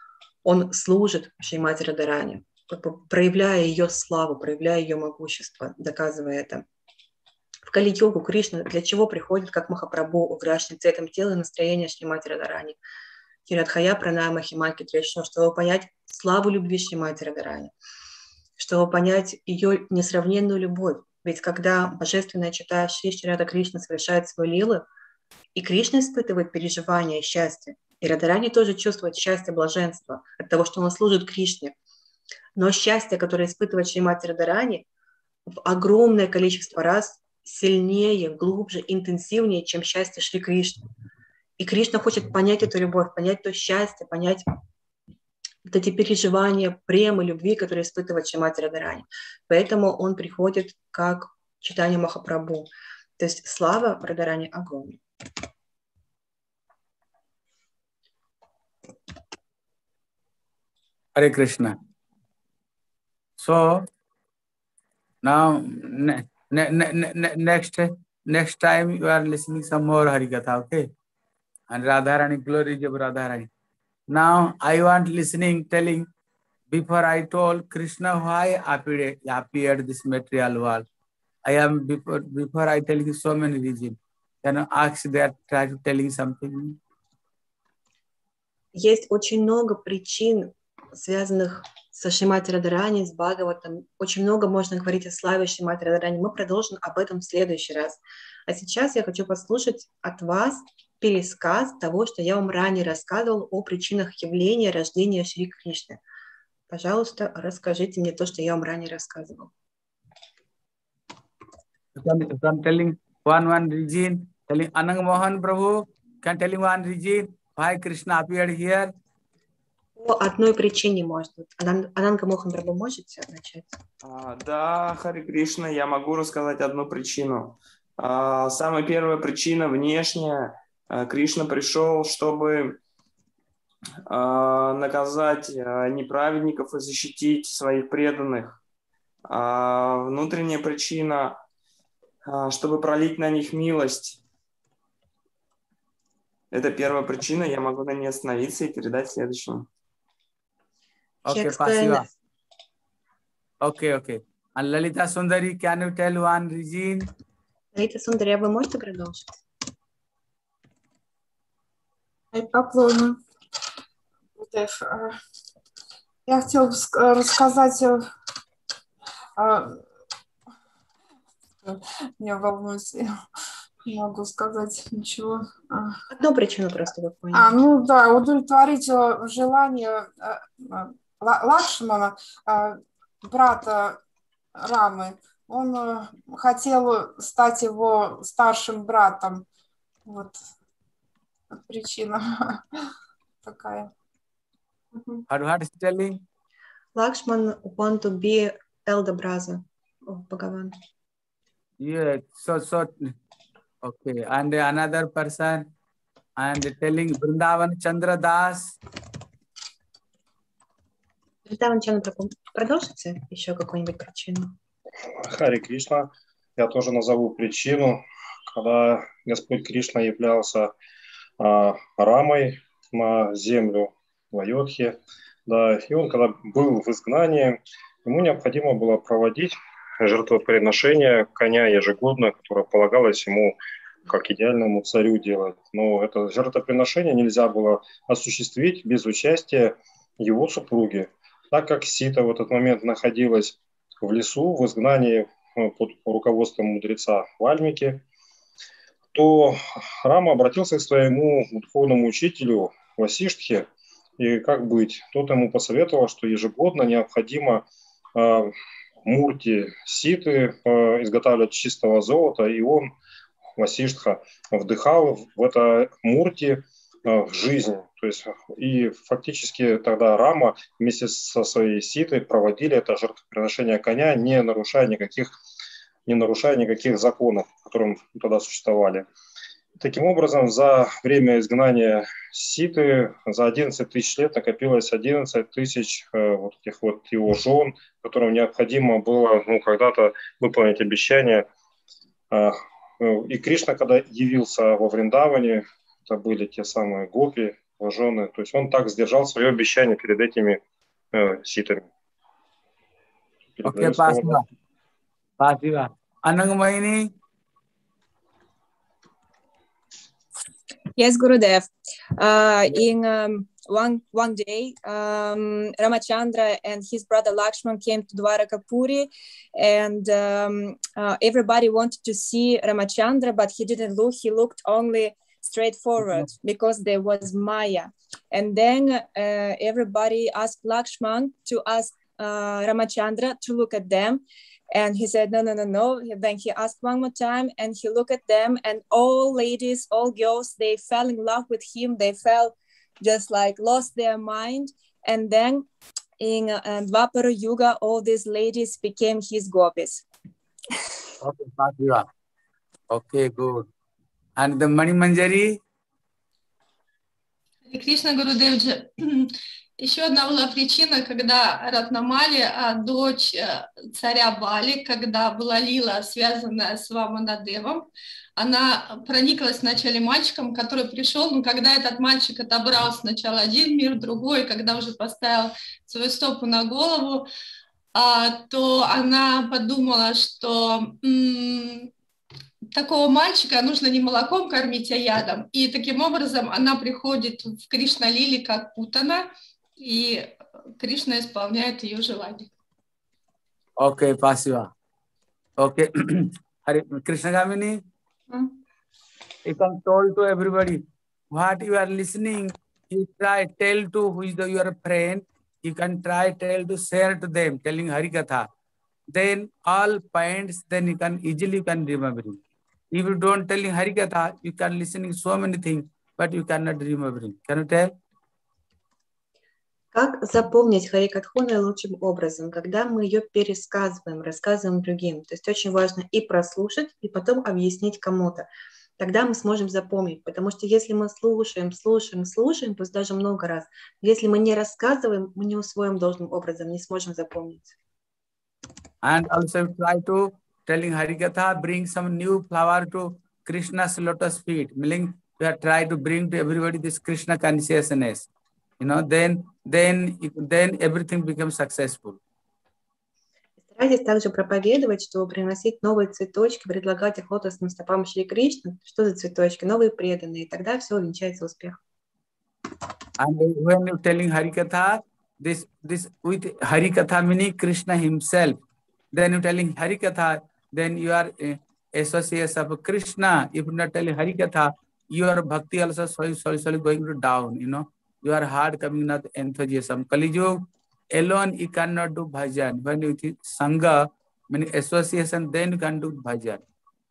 он служит Шримати Радхарани, как бы проявляя ее славу, проявляя ее могущество, доказывая это. В Кали-йогу Кришна для чего приходит как Махапрабху, украшенный цветом тела и настроения Шримати Радхарани? Кирадхая Пранама Химаки Тришну, чтобы понять славу любви Шримати Радхарани, чтобы понять ее несравненную любовь. Ведь когда божественная чета Шри Шри Рада Кришна совершает свою лилу, и Кришна испытывает переживания и счастье, и Радхарани тоже чувствует счастье, блаженство от того, что он служит Кришне. Но счастье, которое испытывает Шримати Радхарани, в огромное количество раз сильнее, глубже, интенсивнее, чем счастье Шри Кришны. И Кришна хочет понять эту любовь, понять то счастье, понять вот эти переживания, премы, любви, которые испытывает Шримати Радхарани. Поэтому он приходит как читание Махапрабху. То есть слава Радхарани огромна. Hare Krishna. So now ne, ne, ne, ne, next next time you are listening some more Harikatha, okay? And Radharani, glory of Radharani. Now I want listening, telling. Before I told Krishna why appeared, appeared this material world. I am before before I tell you so many reasons. Can you ask that? Try to telling something. Есть очень много причин, связанных со Шримати Радхарани, с Бхагаватом. Очень много можно говорить о славе Шримати Радхарани. Мы продолжим об этом в следующий раз. А сейчас я хочу послушать от вас пересказ того, что я вам ранее рассказывал о причинах явления рождения Шри Кришны. Пожалуйста, расскажите мне то, что я вам ранее рассказывал. I'm telling one one reason, telling Anang Mohan Prabhu, can telling one reason why Krishna appeared here. По одной причине, может быть. Ананга Мохан Прабху, можете начать? А, да, Хари Кришна, я могу рассказать одну причину. А, самая первая причина внешняя. А, Кришна пришел, чтобы а, наказать а, неправедников и защитить своих преданных. А, внутренняя причина, а, чтобы пролить на них милость. Это первая причина, я могу на ней остановиться и передать следующему. Okay, Pasiva. Okay, okay. And Lalita Sundari, can you tell one reason? Лалита Сундари, а вы можете продолжить? Поклоны. Я хотела бы рассказать, не волнуюсь, не могу сказать ничего. Одну причину просто вы поняли. А, ну да, удовлетворить желание Лакшмана, брата Рамы. Он хотел стать его старшим братом. Вот причина такая. What is telling? Lakshman want to be elder brother of Bhagavan. Yeah, so, so, okay. And another person, and telling Vrindavan Chandra Das. Вриндаван Чандра, продолжите еще какую-нибудь причину? Хари Кришна, я тоже назову причину, когда Господь Кришна являлся а, Рамой на землю в Айодхе, да, и он, когда был в изгнании, ему необходимо было проводить жертвоприношение коня ежегодно, которое полагалось ему как идеальному царю делать. Но это жертвоприношение нельзя было осуществить без участия его супруги. Так как Сита в этот момент находилась в лесу, в изгнании под руководством мудреца Вальмики, то Рама обратился к своему духовному учителю Васиштхе, и как быть? Тот ему посоветовал, что ежегодно необходимо э, мурти Ситы э, изготавливать чистого золота, и он, Васиштха, вдыхал в это мурти э, жизнь. То есть, и фактически тогда Рама вместе со своей Ситой проводили это жертвоприношение коня, не нарушая никаких, не нарушая никаких законов, которые тогда существовали. Таким образом, за время изгнания Ситы за одиннадцать тысяч лет накопилось одиннадцать тысяч э, вот этих вот его жен, которым необходимо было ну, когда-то выполнить обещание. Э, и Кришна, когда явился во Вриндаване, это были те самые гопи, жены, то есть он так сдержал свое обещание перед этими э, ситами. Окей, спасибо. Спасибо. Anangamahini? Yes, Gurudev. Uh, in um, one one day, um, Ramachandra and his brother Lakshman came to Dwarakapuri, and um, uh, everybody wanted to see Ramachandra, but he didn't look. He looked only straight forward because there was Maya. And then uh, everybody asked Lakshman to ask uh, Ramachandra to look at them. And he said, no, no, no, no. Then he asked one more time and he looked at them, and all ladies, all girls, they fell in love with him. They fell just like lost their mind. And then in uh, Dwapara Yuga, all these ladies became his gopis. Okay, okay, good. And the Mani Manjari? Кришна Гурудевджи. Еще одна была причина, когда Ратнамали, дочь царя Бали, когда была лила, связанная с Ваманадевом, она прониклась вначале мальчиком, который пришел, но когда этот мальчик отобрал сначала один мир, другой, когда уже поставил свою стопу на голову, то она подумала, что м- такого мальчика нужно не молоком кормить, а ядом. И таким образом она приходит в Кришна-лили как Путана, и Кришна исполняет ее желание. Окей, okay, спасибо. Окей. Okay. Krishna Gamini, hmm? You can tell to everybody what you are listening. You try tell to who is the, your friend. You can try tell to share to them, telling Harikatha. Then all points, then you can easily you can remember it. If you don't telling Harikatha, you can listening so many things, but you cannot remember it. Can you tell? Как запомнить Харикатху наилучшим образом, когда мы ее пересказываем, рассказываем другим? То есть очень важно и прослушать, и потом объяснить кому-то. Тогда мы сможем запомнить, потому что если мы слушаем, слушаем, слушаем, пусть даже много раз, если мы не рассказываем, мы не усвоим должным образом, не сможем запомнить. And also try to telling Harikatha, bring some new flower to Krishna's lotus feet, meaning you are trying to bring to everybody this Krishna consciousness, you know, then, then, then everything becomes successful. Старайтесь также проповедовать, чтобы приносить новые цветочки, предлагать их лотосным стопам Шри Кришны. Что за цветочки? Новые преданные. И тогда все увенчается успехом. And when you're telling Harikatha, this, this with Harikatha meaning Krishna himself, then you're telling Harikatha, then you are uh, associates of Krishna. If you're not telling Harikatha, your bhakti also slowly, slowly, slowly going to down, you know. Your heart coming not enthusiasm. Kali Yuga, alone you cannot do bhajan. When you think Sangha, meaning association, then you can do bhajan.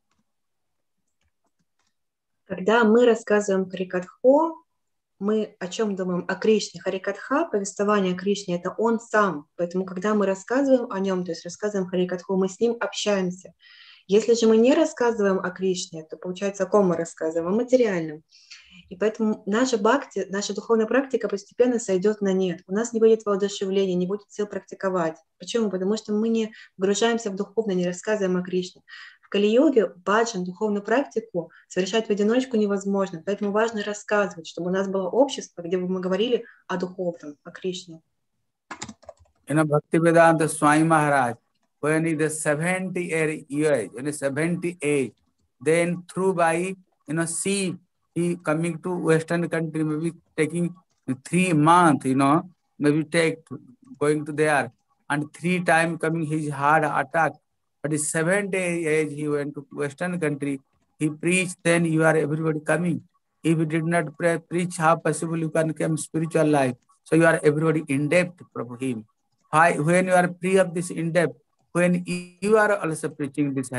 Когда мы рассказываем Харикатху, мы о чем думаем? О Кришне. Харикатха, повествование о Кришне, это он сам. Поэтому, когда мы рассказываем о нем, то есть рассказываем Харикатху, мы с ним общаемся. Если же мы не рассказываем о Кришне, то получается, о ком мы рассказываем? О материальном. И поэтому наша бхакти, наша духовная практика постепенно сойдет на нет. У нас не будет воодушевления, не будет сил практиковать. Почему? Потому что мы не погружаемся в духовное, не рассказываем о Кришне. В Кали-йоге баджан, духовную практику, совершать в одиночку невозможно. Поэтому важно рассказывать, чтобы у нас было общество, где бы мы говорили о духовном, о Кришне. You know, Bhaktivedanta Swami Maharaj, when he is seventy years, in seventy age, then through by, you know, sea, he coming to Western country, maybe taking three months, you know, maybe take, going to there, and three times coming his heart attack. But his seventy age, he went to Western country, he preached, then you are everybody coming. If you did not pray, preach, how possible you can come spiritual life? So you are everybody in depth for him. Why, when you are free of this in depth, when you are also preaching this.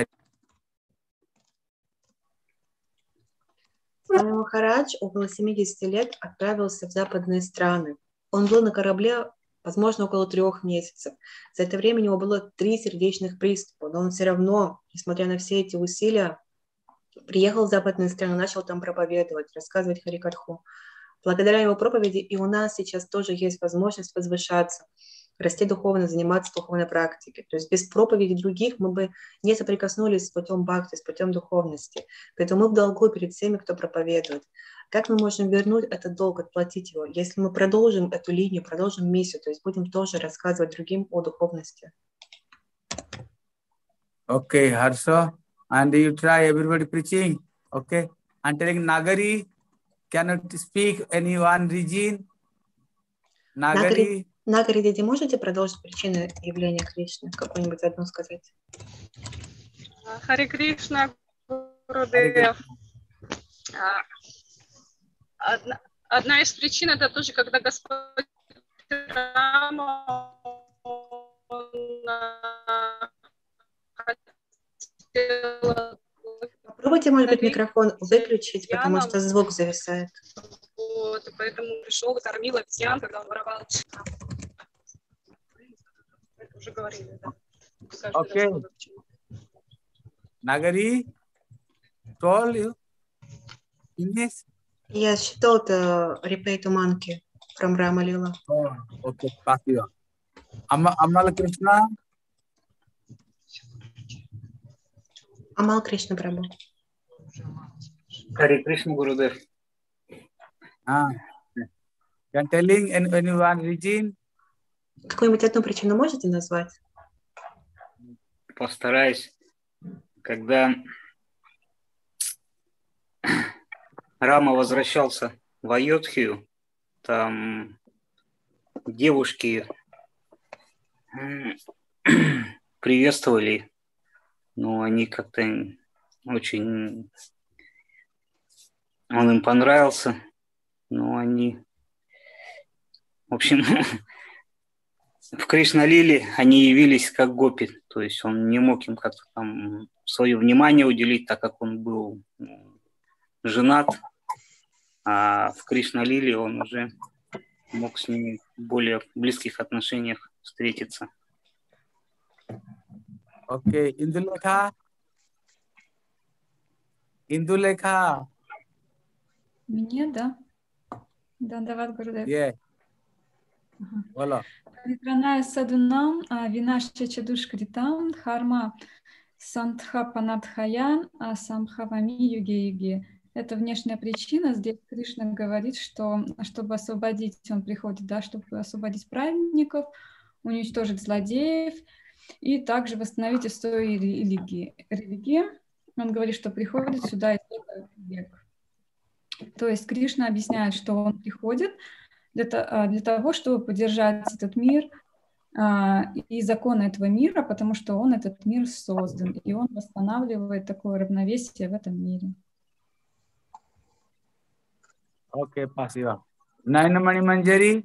Свами Махарадж около семидесяти лет отправился в западные страны. Он был на корабле, возможно, около трех месяцев. За это время у него было три сердечных приступа, но он все равно, несмотря на все эти усилия, приехал в западные страны, начал там проповедовать, рассказывать Харикатху. Благодаря его проповеди и у нас сейчас тоже есть возможность возвышаться, расти духовно, заниматься духовной практикой. То есть без проповеди других мы бы не соприкоснулись с путем бхакти, с путем духовности. Поэтому мы в долгу перед всеми, кто проповедует. Как мы можем вернуть этот долг, отплатить его, если мы продолжим эту линию, продолжим миссию, то есть будем тоже рассказывать другим о духовности. Okay, Harsha, and you try everybody preaching, okay? And telling Nagari, cannot speak any one region. Nagari. Нагари, Диди, можете продолжить причины явления Кришны? Какую-нибудь одну сказать? Харе Кришна, Гурудев. Одна, одна из причин это тоже, когда Господь Рама Попробуйте, может быть, микрофон выключить, потому что звук зависает. Вот, и поэтому пришел и кормил обезьян, когда он воровал. Это уже говорили, да. Okay. Nagari, told you English? Yes, she told the replay to monkey from Rama Lila. Oh, okay, pass you on. Amma, Amal Krishna? Амал Кришна Прабhu. Харе Кришна, Гурудев. Ah, you are telling in, in one region? Какую-нибудь одну причину можете назвать? Постараюсь. Когда Рама возвращался в Айодхию, там девушки приветствовали, но они как-то очень... Он им понравился, но они... В общем, в Кришна-лиле они явились как гопи, то есть он не мог им как-то там свое внимание уделить, так как он был женат, а в Кришна-лиле он уже мог с ними в более близких отношениях встретиться. Окей, Индулека. Индулека. Мне, да? Да, Дават Гурудев. Yeah. Voilà. Витраная садунам, винашча чадушкритам, дхарма сантха панадхаян, самхавами юге-юге. это внешняя причина. Здесь Кришна говорит, что чтобы освободить, он приходит, да, чтобы освободить праведников, уничтожить злодеев и также восстановить историю религии. религии. Он говорит, что приходит сюда из века в век. То есть Кришна объясняет, что он приходит для, для того, чтобы поддержать этот мир а, и законы этого мира, потому что он этот мир создан, и он восстанавливает такое равновесие в этом мире. Окей, okay, спасибо. Nainamani Manjari.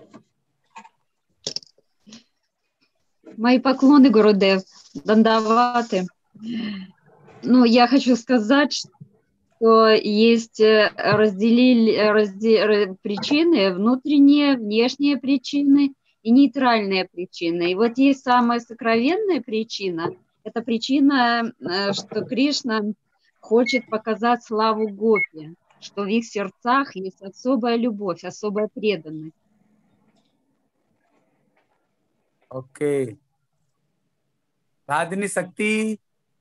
Мои поклоны, Гурудев, Дандаваты. Ну, я хочу сказать, что есть разделили, разде, причины, внутренние, внешние причины и нейтральные причины. И вот есть самая сокровенная причина. Это причина, что Кришна хочет показать славу Гопи, что в их сердцах есть особая любовь, особая преданность. Окей. Радhini Sakti.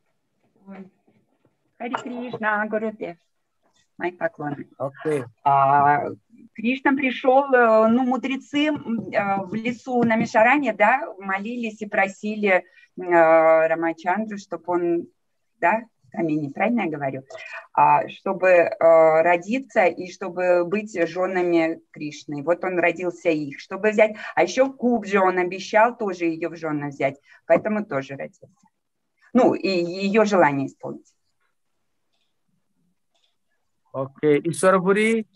Хари Кришна, Гурудев. Мои поклоны. Okay. А, Кришна пришел, ну, мудрецы в лесу на Мишаране, да, молились и просили а, Рамачандру, чтобы он, да, Камини, правильно я говорю, а, чтобы а, родиться и чтобы быть женами Кришны. Вот он родился их, чтобы взять. А еще Кубджи он обещал тоже ее в жены взять, поэтому тоже родился. Ну, и ее желание исполнить. Окей. Okay. Ишварапури.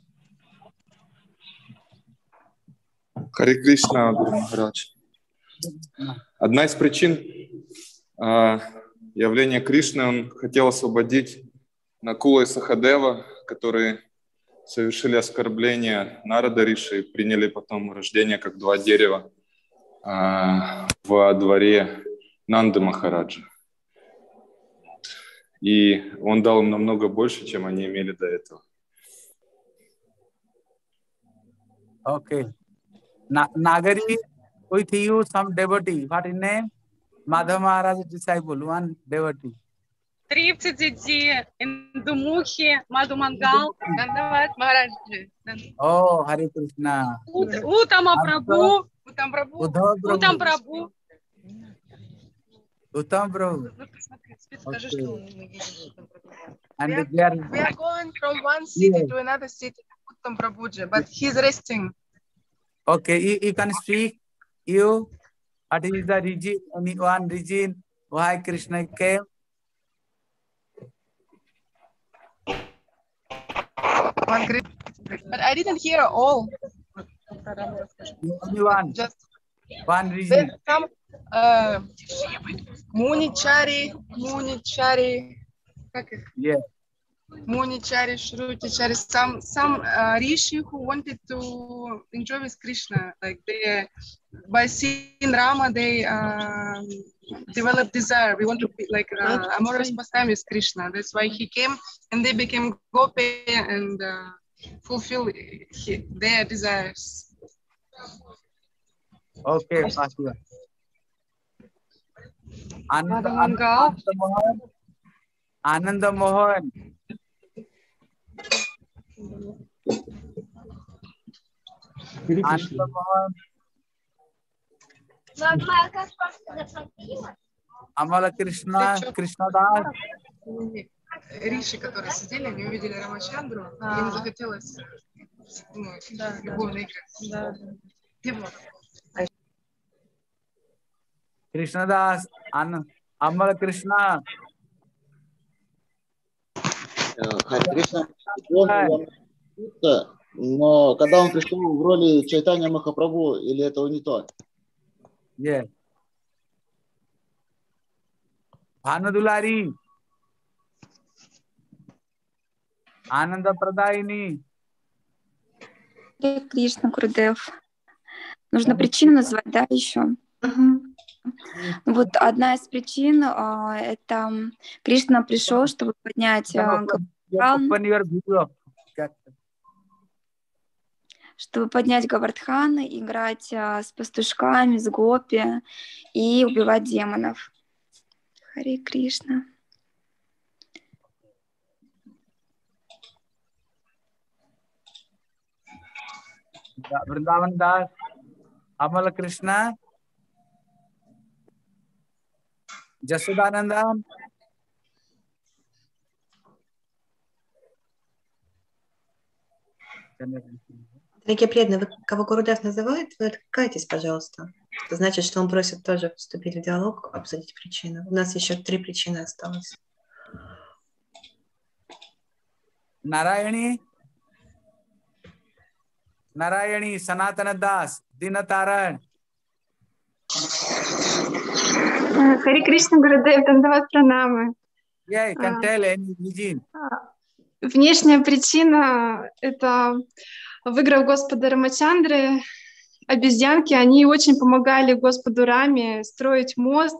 Хари Кришна, Гуру Махарадж. Одна из причин э, явления Кришны, он хотел освободить Накула и Сахадева, которые совершили оскорбление Нарада Риши и приняли потом рождение как два дерева э, во дворе Нанды Махараджа. И он дал им намного больше, чем они имели до этого. Окей. Okay. Nagari, with you some devotee. What is name? Madhava Maharaj's disciple, one devotee. тридцать детей, Индумухи, Мадхумангал, Дандават Махараджи. Oh, Hare Krishna. Утама Прабhu, Утам Прабhu, Утам Прабhu. Uttam Prabhu. Okay. And we, they are, are, we are going from one city yeah. to another city, Uttam Prabhuji, but he's resting. Okay, you, you can speak. You, what is the region? Only one region why Krishna came? One Krishna. But I didn't hear all. Only one. Just one region. Some uh, Munichari, Munichari. Yeah. Munichari, Shrutichari, some some uh, rishi who wanted to enjoy with Krishna, like they, by seeing Rama, they uh, developed desire. We want to be like uh, amorous pastime with Krishna. That's why he came, and they became gopi and uh, fulfill he, their desires. Okay, Pastor. Ananda Mohan. Ananda Mohan. Ananda Mohan. Amala Krishna, Krishna Das. Риши, которые сидели, они увидели Рамачандру, а. Им захотелось ну, да, любовно играть. Да. Krishna Das, Amala Krishna. Хари Кришна, но когда он пришел в роли Чайтанья Махапрабху, или это не то? Yeah. Bhanudulari. Ананда Прадайни. Харе Кришна, Гурудев. Нужно причину назвать, да, еще? Угу. Вот одна из причин а, это Кришна пришел, чтобы поднять а, Гавардхан, чтобы поднять Гавардхан, играть а, с пастушками, с гопи и убивать демонов. Харе Кришна. Vrindavan Das, Amal Krishna, Jasudananda. Дорогие преданные, вы, кого Гурудев называет, вы откликайтесь, пожалуйста. Это значит, что он просит тоже вступить в диалог, обсудить причину. У нас еще три причины осталось. Нараяни, Narayani, Sanatana Das, Dinataran. Хари Кришна, Гурудев, Дандават Пранамы. Yeah, you can tell any region. Внешняя причина – это в играх Господа Рамачандры обезьянки, они очень помогали Господу Раме строить мост.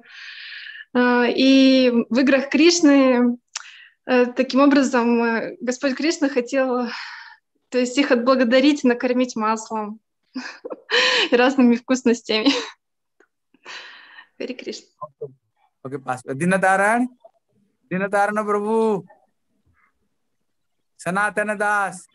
И в играх Кришны таким образом Господь Кришна хотел, то есть их отблагодарить, накормить маслом и разными вкусностями. Хари Кришна. Okay, Pastor. Dinataran, Dinatarana Prabhu, Sanatana Das.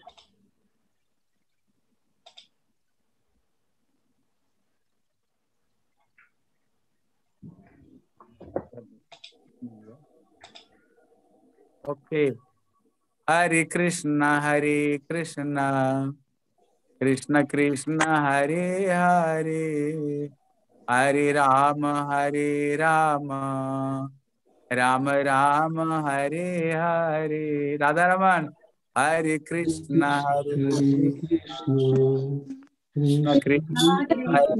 Okay. Hare Krishna, Hare Krishna, Krishna Krishna, Hare Hare, Hare Rama, Hare Rama, Rama Rama, Hare Hare. Radha Raman, Hare Krishna, Hare Krishna, Krishna Krishna, Hare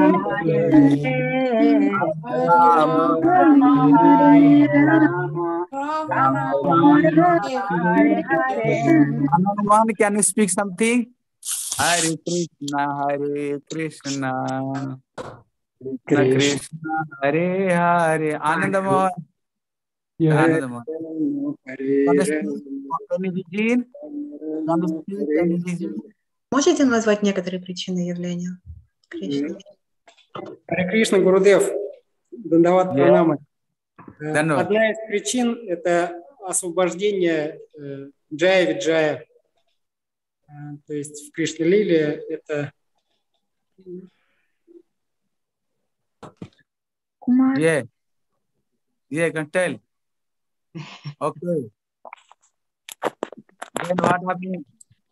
Rama, Hare Rama, Hanuman, can you speak something? Hare Krishna, Hare Krishna, Krishna Krishna, Hare Hare. Anandamohan. Anandamohan. Можете назвать некоторые причины явления Кришны? Харе Кришна, Гурудев, Дандават Пранамы. Yeah. Одна из причин – это освобождение Джая Виджая. То есть в Кришна-лиле это… Yeah. Yeah, I can tell. Okay. Then what happened?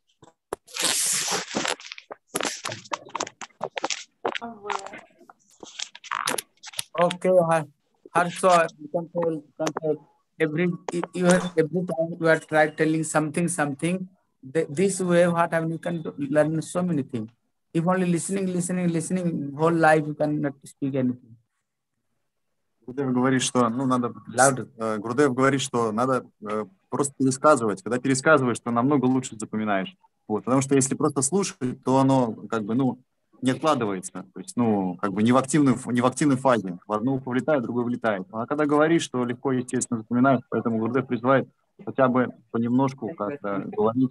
Okay, Harsha, you can tell, you can tell. Every, you have, every time you are trying telling something, something, th this way, what happened, you can learn so many things. If only listening, listening, listening, whole life, you cannot speak anything. Гурудев говорит, что ну, надо, э, Гурудев говорит, что надо э, просто пересказывать. Когда пересказываешь, то намного лучше запоминаешь. Вот. Потому что если просто слушать, то оно как бы, ну, не откладывается. То есть, ну, как бы не в активной, не в активной фазе. В одну ухо влетает, в другую влетает. А когда говоришь, то легко, естественно, запоминаешь. Поэтому Гурудев призывает хотя бы понемножку как-то говорить.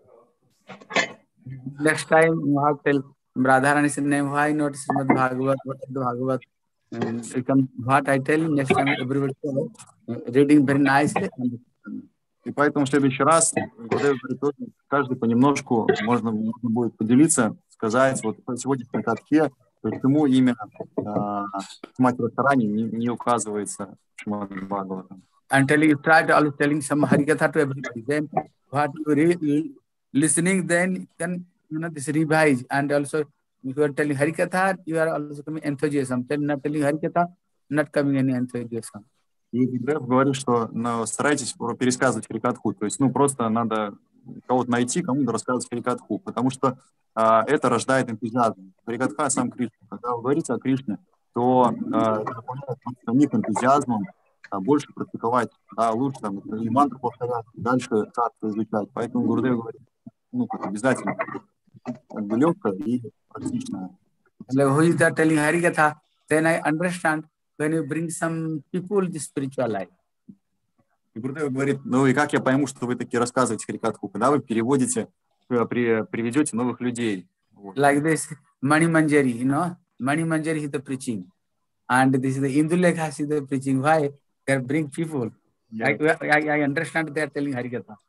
Next time you have to tell Radharani's name, why not Srimad Bhagavat, what is the Bhagavat? And you can, what I tell next time everybody tell, reading very nicely. И поэтому в следующий раз каждый понемножку можно, можно будет поделиться, сказать, вот по сегодняшней катке, почему именно э, мать Радхарани не, не указывается в Шримад Бхагаватам. Until you try to always telling some Harikatha to everybody, then what you re listening, then can you know this revise, and also if you are telling Harikatha, you are also coming enthusiasm. Then not telling Harikatha, not coming any enthusiasm. И Гурудев говорит, что ну, старайтесь пересказывать Харикатху, то есть ну просто надо кого-то найти, кому-то рассказывать Харикатху, потому что а, это рождает энтузиазм. Харикатха сам Кришна. Когда вы говорите о Кришне, то а, самих энтузиазмом а, больше практиковать, да, лучше там и мантру повторять, дальше как-то изучать. Поэтому Гурудев говорит, ну как обязательно, как бы легкое и практичное. Who is that telling Harikatha? Then I understand. When you bring some people to spiritual life. И Гурудев говорит, ну и как я пойму, что вы таки рассказываете Харикатху, когда вы переводите, при, приведете новых людей. Вот. Like this, Mani Manjari, you know, Mani Manjari is the preaching, and this is the Indulekha is the preaching. Why? They bring people. Yeah. I, I, I understand they are telling Harikatha.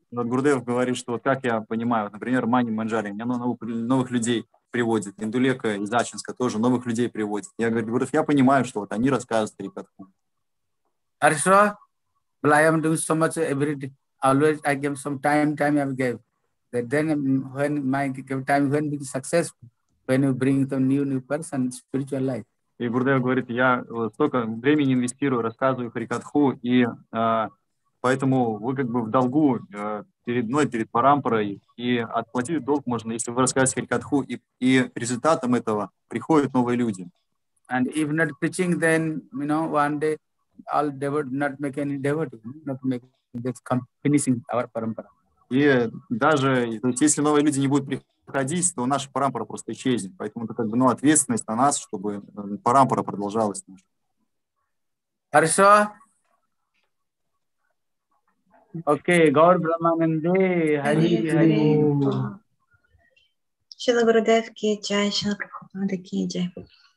Вот Гурдев говорит, что вот как я понимаю, вот, например, Мани Манджари, меня новых, новых людей приводит, Индулека из Ачинска тоже новых людей приводит. Я говорю, Гурдев, я понимаю, что вот они рассказывают Харикатху. Хорошо, but I am doing so much every day. Always I give some time, time I give. That then when my time, when being successful, when you bring the new, new person, spiritual life. И Гурдев говорит, я столько времени инвестирую, рассказываю Харикатху, и э, поэтому вы как бы в долгу э, перед мной, перед Парампарой, и отплатить долг можно, если вы рассказываете Харикатху, и, и результатом этого приходят новые люди. And if not preaching, then, you know, one day, all devotee, not make any devotee, not make this finishing our Parampara. И даже, то есть, если новые люди не будут приходить, то наша парампара просто исчезнет. Поэтому это как бы, ну, ответственность на нас, чтобы парампара продолжалась. Хорошо. Окей, Гаур Брахмананде, Хари Хари. Шила Гурудев ки джай, Шила Прабхупада ки джай.